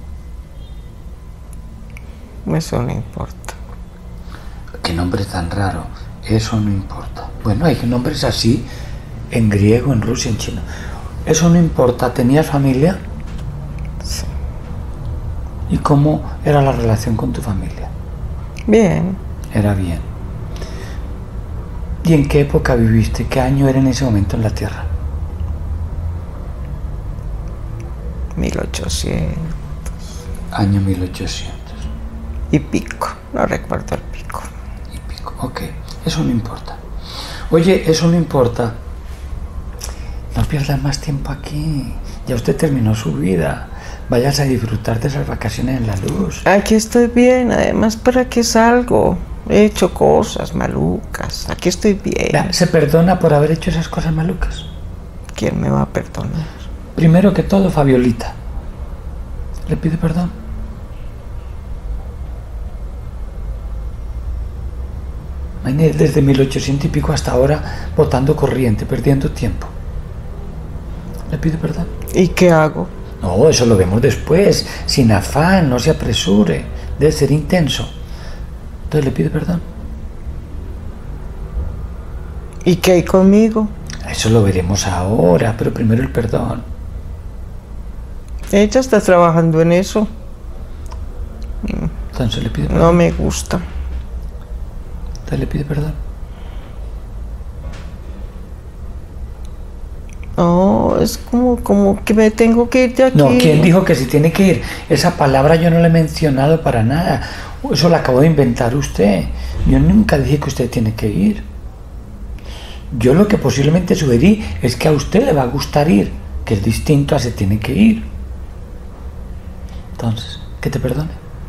Eso no importa. ¿Qué nombre tan raro? Eso no importa. Bueno, hay nombres así en griego, en Rusia, en China. Eso no importa. ¿Tenías familia? Sí. ¿Y cómo era la relación con tu familia? Bien. Era bien. ¿Y en qué época viviste? ¿Qué año era en ese momento en la Tierra? mil ochocientos. Año mil ochocientos. Y pico. No recuerdo el pico. Y pico. Ok. Eso no importa. Oye, eso no importa. No pierdas más tiempo aquí. Ya usted terminó su vida. Vayas a disfrutar de esas vacaciones en la luz. Aquí estoy bien. Además, ¿para qué salgo? He hecho cosas malucas. Aquí estoy bien. Ya, ¿se perdona por haber hecho esas cosas malucas? ¿Quién me va a perdonar? Primero que todo, Fabiolita. ¿Le pide perdón? Imagínate, desde mil ochocientos y pico hasta ahora, botando corriente, perdiendo tiempo. ¿Le pide perdón? ¿Y qué hago? No, eso lo vemos después, sin afán, no se apresure, debe ser intenso. Entonces, ¿le pide perdón? ¿Y qué hay conmigo? Eso lo veremos ahora, pero primero el perdón. Ella está trabajando en eso. Entonces, ¿le pide perdón? No me gusta. Entonces, ¿le pide perdón? No, es como, como que me tengo que ir de aquí. No, ¿quién dijo que se tiene que ir? Esa palabra yo no la he mencionado para nada. Eso la acabo de inventar usted. Yo nunca dije que usted tiene que ir. Yo lo que posiblemente sugerí es que a usted le va a gustar ir, que es distinto a se tiene que ir. Entonces, que te perdone.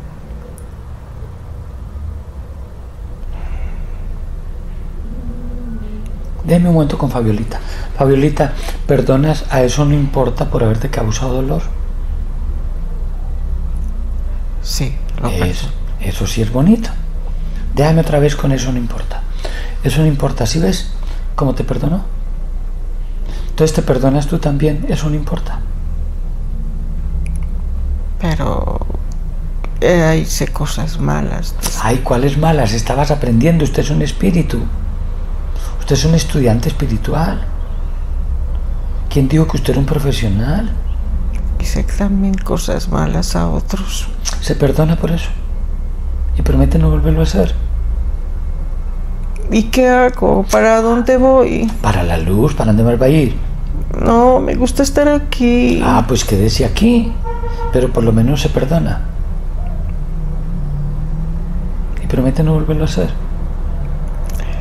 Déjeme un momento con Fabiolita. Fabiolita, ¿perdonas a eso no importa por haberte causado dolor? Sí, lo Eso, eso sí es bonito. Déjame otra vez con eso no importa. Eso no importa, ¿sí ves cómo te perdonó? Entonces te perdonas tú también, eso no importa. Pero eh, hice cosas malas. Ay, ¿cuáles malas? Estabas aprendiendo, usted es un espíritu. Usted es un estudiante espiritual. ¿Quién dijo que usted era un profesional? Hice también cosas malas a otros. ¿Se perdona por eso? ¿Y promete no volverlo a hacer? ¿Y qué hago? ¿Para dónde voy? Para la luz, ¿para dónde más va a ir? No, me gusta estar aquí. Ah, pues quédese aquí. Pero por lo menos se perdona. ¿Y promete no volverlo a hacer?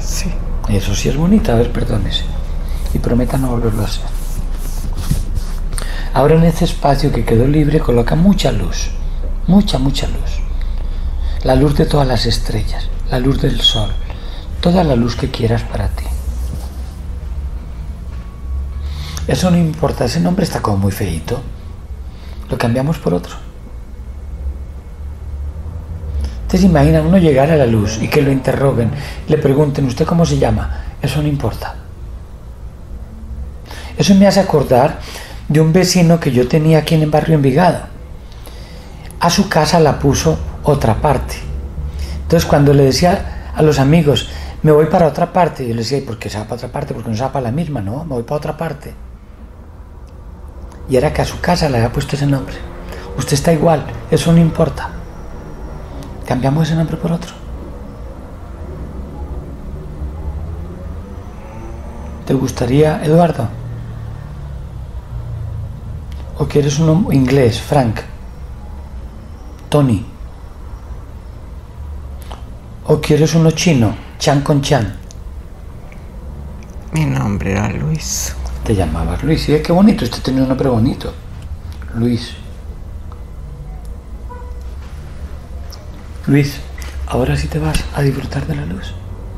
Sí. Eso sí es bonito. A ver, perdónese. Y prometa no volverlo a hacer. Ahora en ese espacio que quedó libre coloca mucha luz. Mucha, mucha luz. La luz de todas las estrellas. La luz del sol. Toda la luz que quieras para ti. Eso no importa. Ese nombre está como muy feíto. Lo cambiamos por otro. Ustedes imaginan uno llegar a la luz y que lo interroguen, le pregunten, ¿usted cómo se llama? Eso no importa. Eso me hace acordar de un vecino que yo tenía aquí en el barrio Envigado. A su casa la puso otra parte. Entonces cuando le decía a los amigos, me voy para otra parte, yo les decía, ¿y por qué se va para otra parte? Porque no se va para la misma, no, me voy para otra parte. Y era que a su casa le había puesto ese nombre. Usted está igual, eso no importa. Cambiamos ese nombre por otro. ¿Te gustaría Eduardo? ¿O quieres uno inglés, Frank? Tony. ¿O quieres uno chino, Chan con Chan? Mi nombre era Luis. Te llamabas Luis, sí, qué bonito, usted tenía un nombre bonito. Luis. Luis, ahora sí te vas a disfrutar de la luz.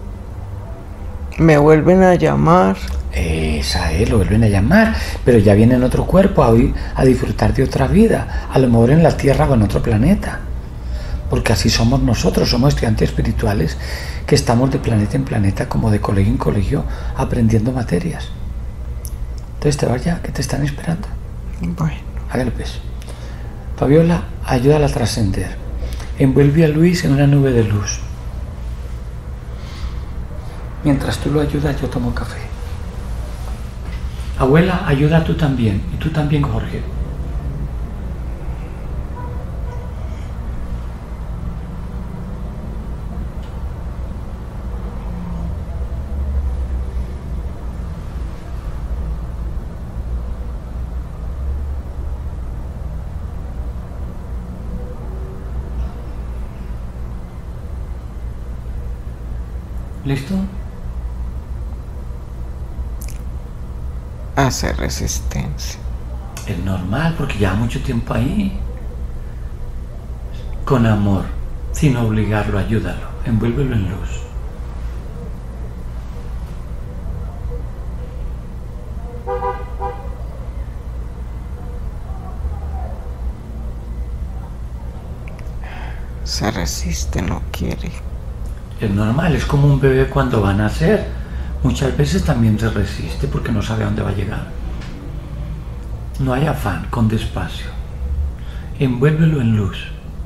Me vuelven a llamar. Esa es, lo vuelven a llamar, pero ya viene en otro cuerpo a, a disfrutar de otra vida, a lo mejor en la Tierra o en otro planeta. Porque así somos nosotros, somos estudiantes espirituales que estamos de planeta en planeta, como de colegio en colegio, aprendiendo materias. Entonces te vas ya, que te están esperando. Bueno. Hágalo pues. Fabiola, ayúdala a trascender. Envuelve a Luis en una nube de luz. Mientras tú lo ayudas, yo tomo café. Abuela, ayuda tú también. Y tú también, Jorge. ¿Listo? Hace resistencia. Es normal, porque lleva mucho tiempo ahí. Con amor, sin obligarlo, ayúdalo, envuélvelo en luz. Se resiste, no quiere. Es normal, es como un bebé cuando va a nacer. Muchas veces también se resiste porque no sabe a dónde va a llegar. No hay afán, con despacio. Envuélvelo en luz.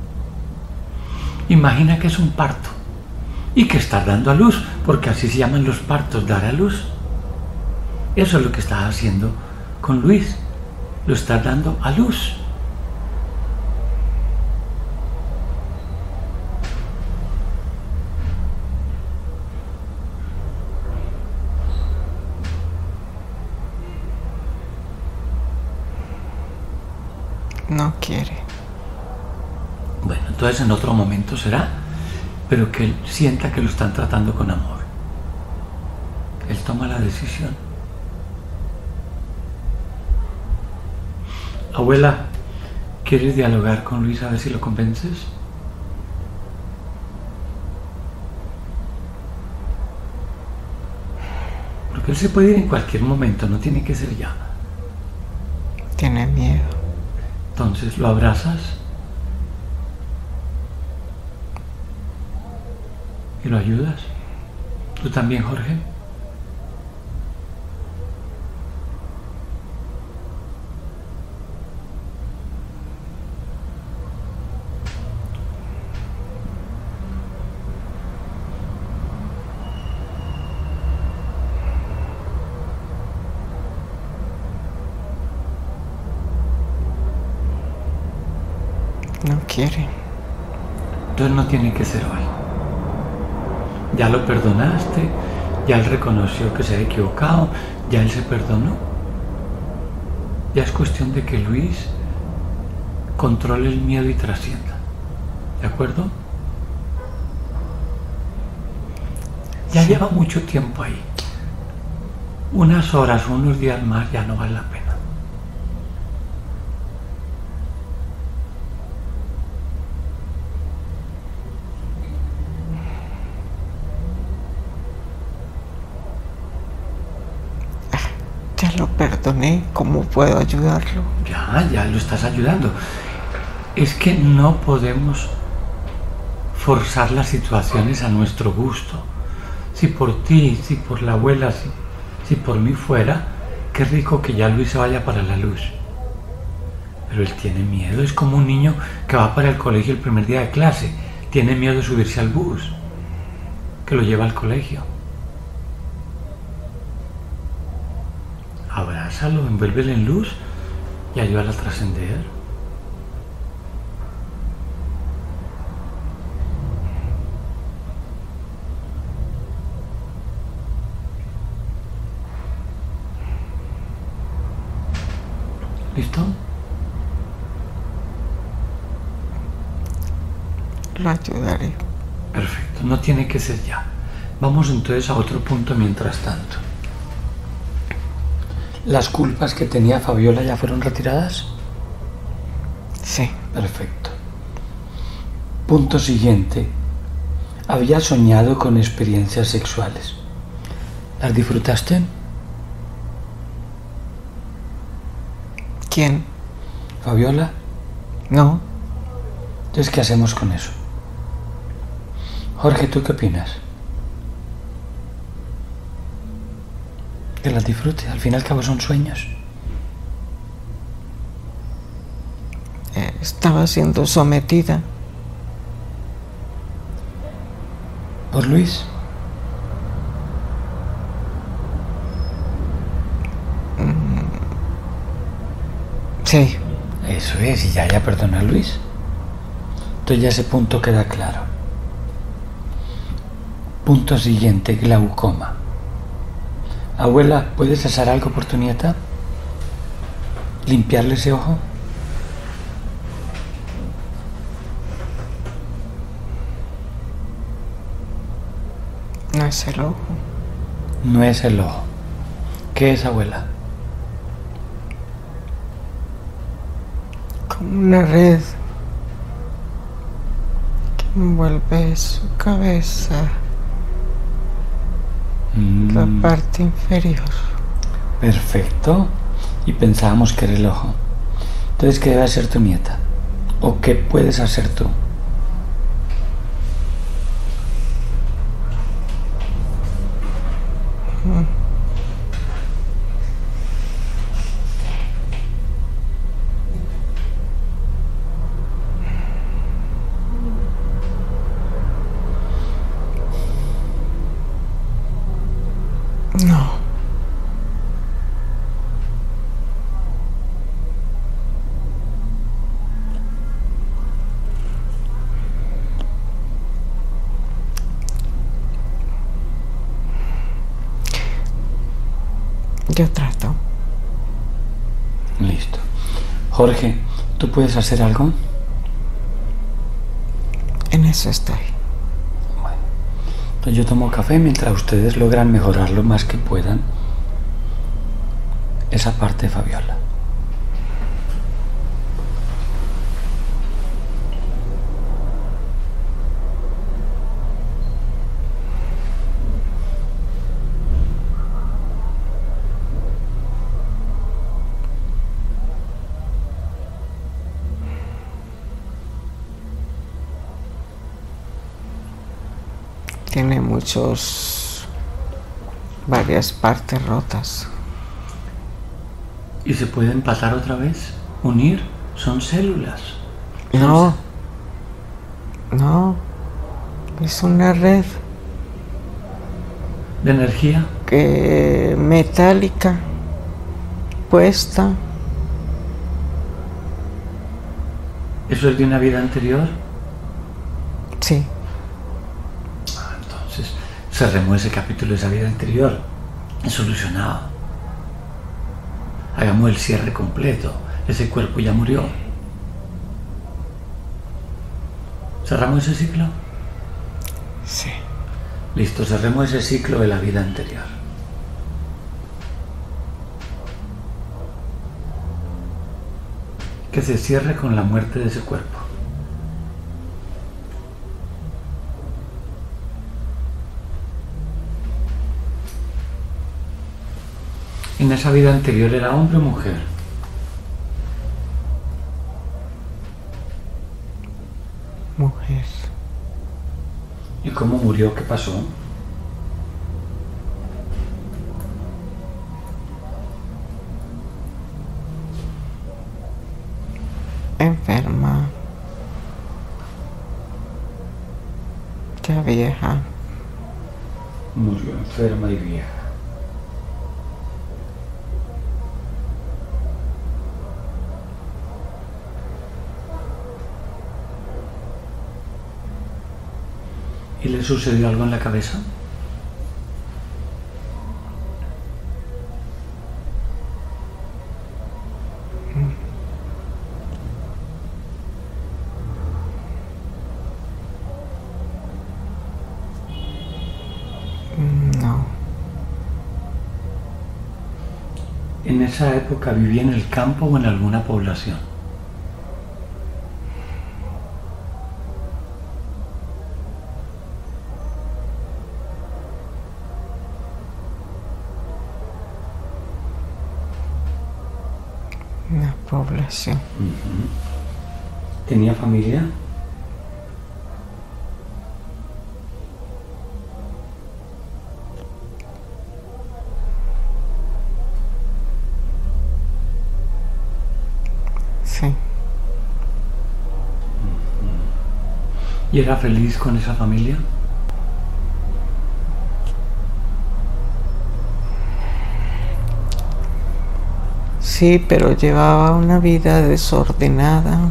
Imagina que es un parto y que estás dando a luz, porque así se llaman los partos, dar a luz. Eso es lo que estás haciendo con Luis. Lo estás dando a luz. No quiere. Bueno, entonces en otro momento será, pero que él sienta que lo están tratando con amor. Él toma la decisión. Abuela, ¿quieres dialogar con Luis a ver si lo convences? Porque él se puede ir en cualquier momento, no tiene que ser ya. Tiene miedo. Entonces, ¿lo abrazas? ¿Y lo ayudas? ¿Tú también, Jorge? No quiere. Entonces no tiene que ser hoy. Ya lo perdonaste, ya él reconoció que se ha equivocado, ya él se perdonó. Ya es cuestión de que Luis controle el miedo y trascienda. ¿De acuerdo? Ya lleva mucho tiempo ahí. Unas horas, unos días más ya no vale la pena. Ya lo perdoné, ¿cómo puedo ayudarlo? Ya, ya lo estás ayudando. Es que no podemos forzar las situaciones a nuestro gusto. Si por ti, si por la abuela, si, si por mí fuera, qué rico que ya Luis se vaya para la luz. Pero él tiene miedo, es como un niño que va para el colegio el primer día de clase. Tiene miedo de subirse al bus, que lo lleva al colegio. Abrázalo, envuélvele en luz y ayúdalo a trascender. ¿Listo? Lo ayudaré. Perfecto, no tiene que ser ya. Vamos entonces a otro punto mientras tanto. ¿Las culpas que tenía Fabiola ya fueron retiradas? Sí. Perfecto. Punto siguiente. Había soñado con experiencias sexuales. ¿Las disfrutaste? ¿Quién? ¿Fabiola? No. Entonces, ¿qué hacemos con eso? Jorge, ¿tú qué opinas? Que las disfrute, al fin y al cabo son sueños. Eh, estaba siendo sometida. ¿Por Luis? Mm, sí. Eso es, y ya, ya perdona a Luis. Entonces ya ese punto queda claro. Punto siguiente, glaucoma. Abuela, ¿puedes hacer algo por tu nieta? ¿Limpiarle ese ojo? No es el ojo. No es el ojo. ¿Qué es, abuela? Como una red que envuelve su cabeza. Mm. La parte inferior. Perfecto. Y pensábamos que era el ojo. Entonces, ¿qué debe hacer tu nieta? ¿O qué puedes hacer tú? Mm. No. Yo trato. Listo. Jorge, ¿tú puedes hacer algo? En eso estoy. Bueno, entonces yo tomo café mientras ustedes logran mejorar lo más que puedan esa parte de Fabiola. Tiene muchos, varias partes rotas. ¿Y se puede empatar otra vez? ¿Unir? Son células. No, no, es una red ¿De energía? que metálica, puesta. ¿Eso es de una vida anterior? Sí. Ah, entonces se remueve ese capítulo de esa vida anterior. Es solucionado. Hagamos el cierre completo. Ese cuerpo ya murió. ¿Cerramos ese ciclo? Sí. Listo, cerremos ese ciclo de la vida anterior. Que se cierre con la muerte de ese cuerpo. En esa vida anterior era hombre o mujer. Mujer. ¿Y cómo murió? ¿Qué pasó? Enferma. Ya vieja. Murió enferma y vieja. ¿Y le sucedió algo en la cabeza? No. ¿En esa época vivía en el campo o en alguna población? Una población. Uh-huh. ¿Tenía familia? Sí. Uh-huh. ¿Y era feliz con esa familia? Sí, pero llevaba una vida desordenada.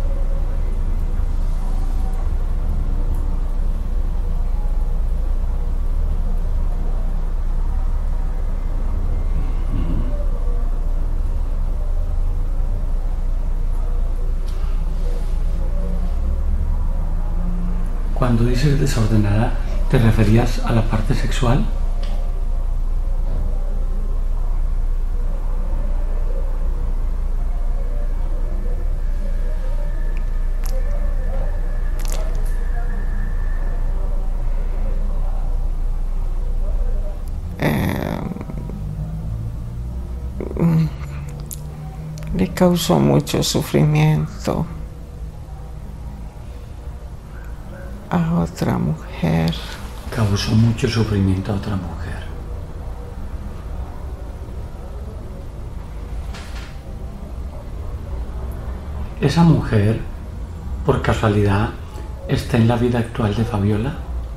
Cuando dices desordenada, ¿te referías a la parte sexual? Le causó mucho sufrimiento a otra mujer. Causó mucho sufrimiento a otra mujer. ¿Esa mujer, por casualidad, está en la vida actual de Fabiola?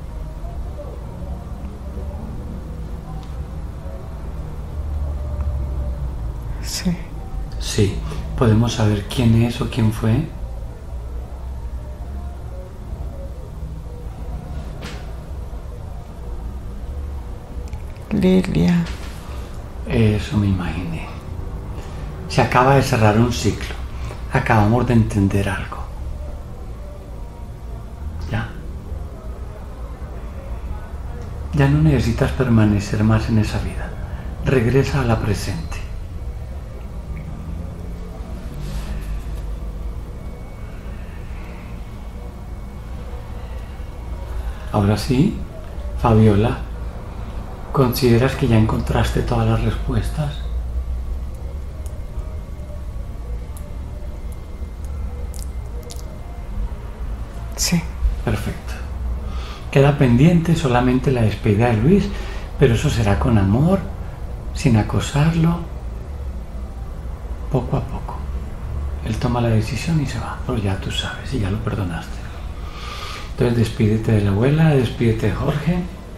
Sí. Sí. ¿Podemos saber quién es o quién fue? Lilia. Eso me imaginé. Se acaba de cerrar un ciclo. Acabamos de entender algo. Ya. Ya no necesitas permanecer más en esa vida. Regresa a la presente. Ahora sí, Fabiola, ¿consideras que ya encontraste todas las respuestas? Sí. Perfecto. Queda pendiente solamente la despedida de Luis, pero eso será con amor, sin acosarlo, poco a poco. Él toma la decisión y se va, pero ya tú sabes y ya lo perdonaste. Entonces despídete de la abuela, despídete de Jorge,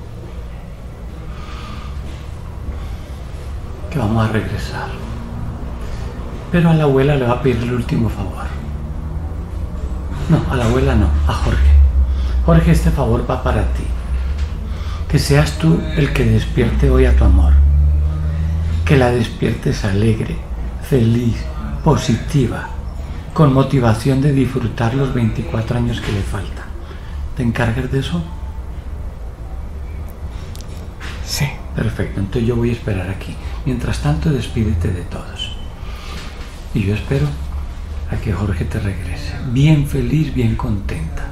que vamos a regresar. Pero a la abuela le va a pedir el último favor. No, a la abuela no, a Jorge. Jorge, este favor va para ti. Que seas tú el que despierte hoy a tu amor. Que la despiertes alegre, feliz, positiva, con motivación de disfrutar los veinticuatro años que le faltan. ¿Te encargas de eso? Perfecto, entonces yo voy a esperar aquí. Mientras tanto, despídete de todos. Y yo espero a que Jorge te regrese. Bien feliz, bien contenta.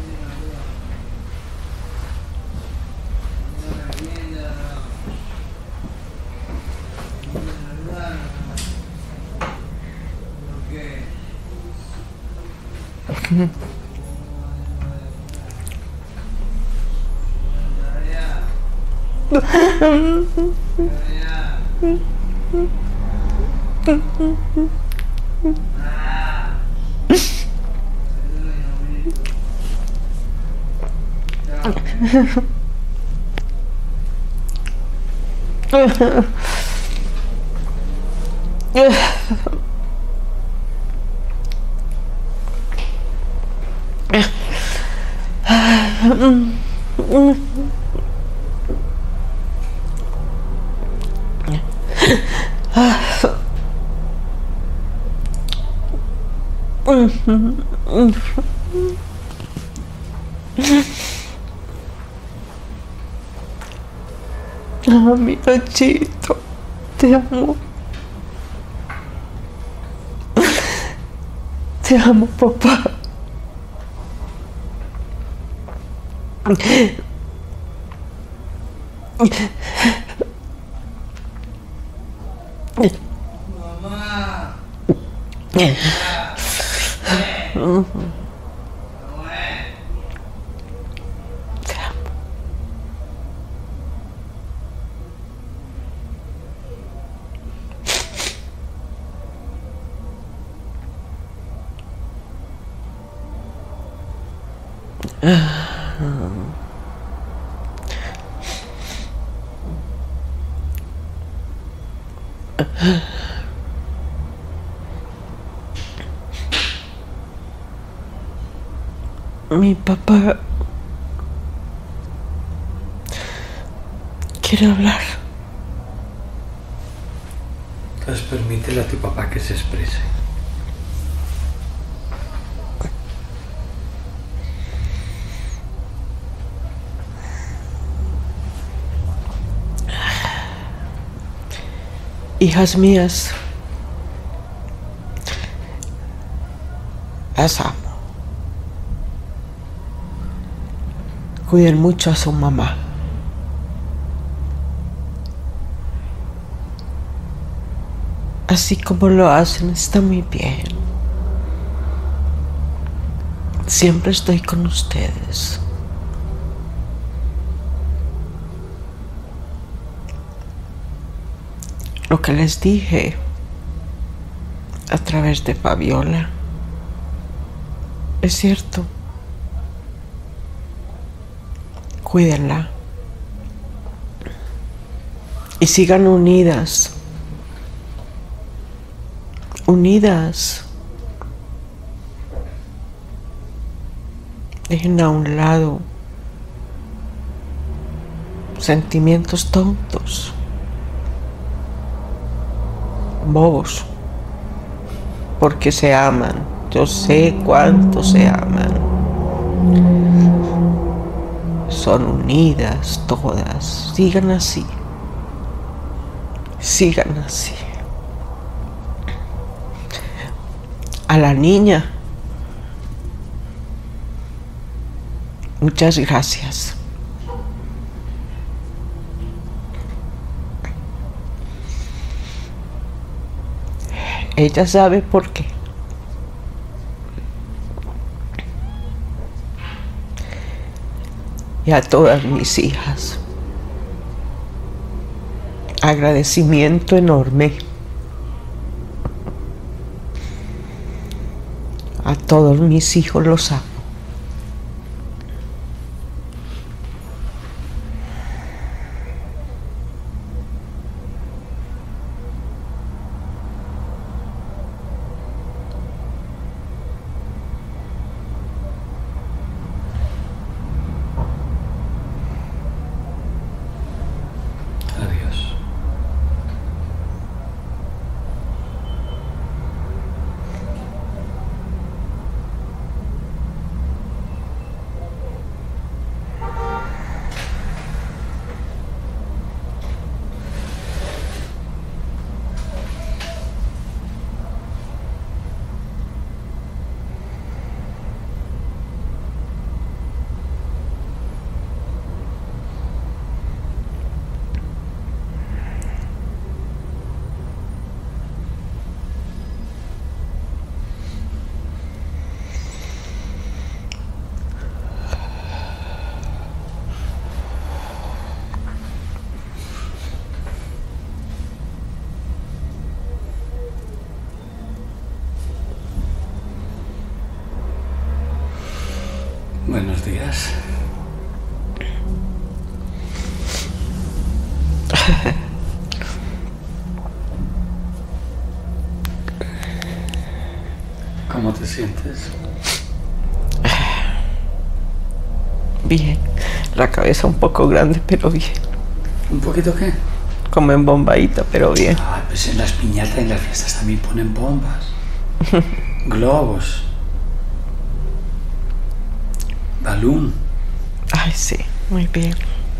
Ah, mi Nachito, te amo. Te amo, papá. Mamá. Mi papá quiere hablar. Entonces permítele a tu papá que se exprese. Hijas mías, las amo. Cuiden mucho a su mamá. Así como lo hacen, está muy bien. Siempre estoy con ustedes. Lo que les dije a través de Fabiola es cierto. Cuídenla y sigan unidas, unidas. Dejen a un lado sentimientos tontos, bobos, porque se aman. Yo sé cuánto se aman. Son unidas todas. Sigan así. Sigan así. A la niña, muchas gracias. Ella sabe por qué. Y a todas mis hijas, agradecimiento enorme. A todos mis hijos los amo. Buenos días. ¿Cómo te sientes? Bien. La cabeza un poco grande, pero bien. ¿Un poquito qué? Como en bombadita, pero bien. Ah, pues en las piñatas y en las fiestas también ponen bombas. Globos. Balón. Ay, sí, muy bien.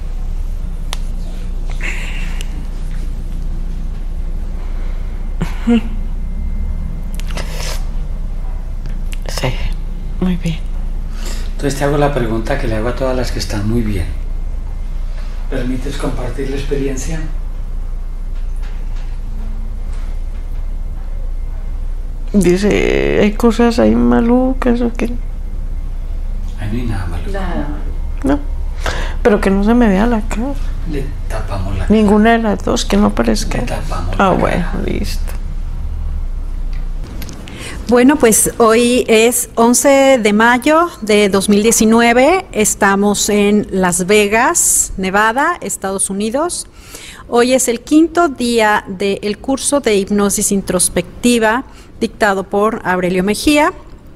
Sí, muy bien. Entonces te hago la pregunta que le hago a todas las que están muy bien. ¿Permites compartir la experiencia? Dice, hay cosas ahí malucas o qué. Ahí no hay nada maluco. Nada. No, pero que no se me vea la cara. Le tapamos la cara. Ninguna de las dos, que no parezca. Le tapamos Ah, la bueno, cara. listo. Bueno, pues hoy es once de mayo de dos mil diecinueve, estamos en Las Vegas, Nevada, Estados Unidos. Hoy es el quinto día del curso de hipnosis introspectiva dictado por Aurelio Mejía.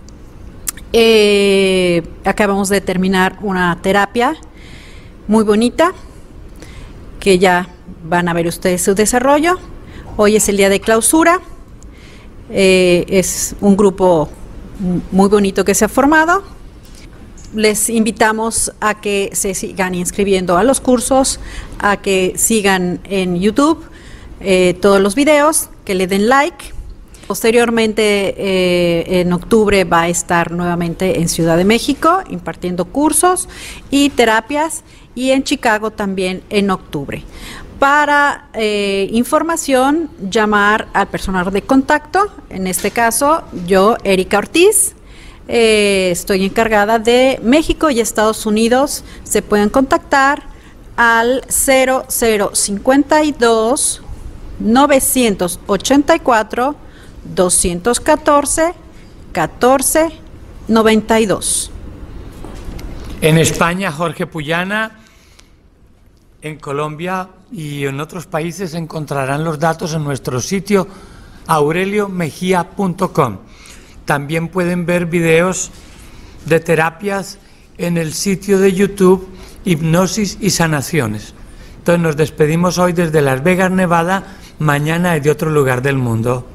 Eh, acabamos de terminar una terapia muy bonita que ya van a ver ustedes su desarrollo. Hoy es el día de clausura. Eh, es un grupo muy bonito que se ha formado. Les invitamos a que se sigan inscribiendo a los cursos, a que sigan en YouTube eh, todos los videos, que le den like. Posteriormente, eh, en octubre va a estar nuevamente en Ciudad de México impartiendo cursos y terapias, y en Chicago también en octubre. Para eh, información, llamar al personal de contacto, en este caso yo, Erika Ortiz, eh, estoy encargada de México y Estados Unidos. Se pueden contactar al cero cero cincuenta y dos, novecientos ochenta y cuatro, doscientos catorce, catorce noventa y dos. En España, Jorge Puyana. En Colombia y en otros países encontrarán los datos en nuestro sitio aurelio mejía punto com. También pueden ver videos de terapias en el sitio de YouTube Hipnosis y Sanaciones. Entonces nos despedimos hoy desde Las Vegas, Nevada, mañana desde otro lugar del mundo.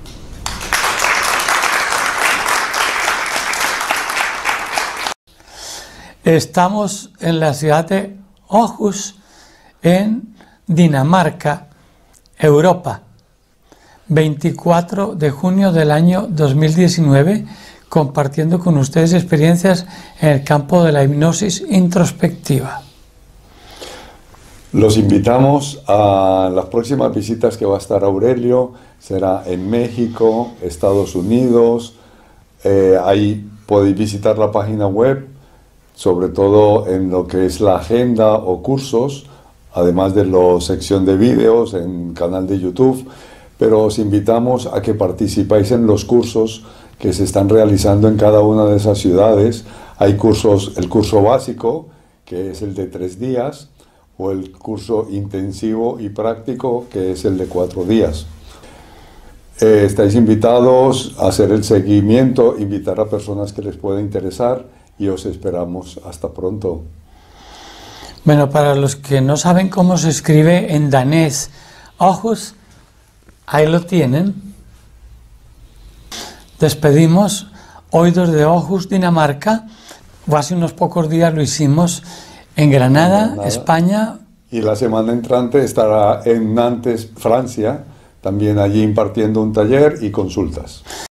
Estamos en la ciudad de Aarhus, en Dinamarca, Europa, veinticuatro de junio del año dos mil diecinueve, compartiendo con ustedes experiencias en el campo de la hipnosis introspectiva. Los invitamos a las próximas visitas que va a estar Aurelio. Será en México, Estados Unidos. Eh, ahí podéis visitar la página web, sobre todo en lo que es la agenda o cursos, además de la sección de vídeos en canal de YouTube, pero os invitamos a que participáis en los cursos que se están realizando en cada una de esas ciudades. Hay cursos, el curso básico, que es el de tres días, o el curso intensivo y práctico, que es el de cuatro días. Eh, estáis invitados a hacer el seguimiento, invitar a personas que les pueda interesar, y os esperamos. Hasta pronto. Bueno, para los que no saben cómo se escribe en danés, Aarhus, ahí lo tienen. Despedimos hoy desde Aarhus, Dinamarca. Hace unos pocos días lo hicimos en Granada, en Granada, España. Y la semana entrante estará en Nantes, Francia, también allí impartiendo un taller y consultas.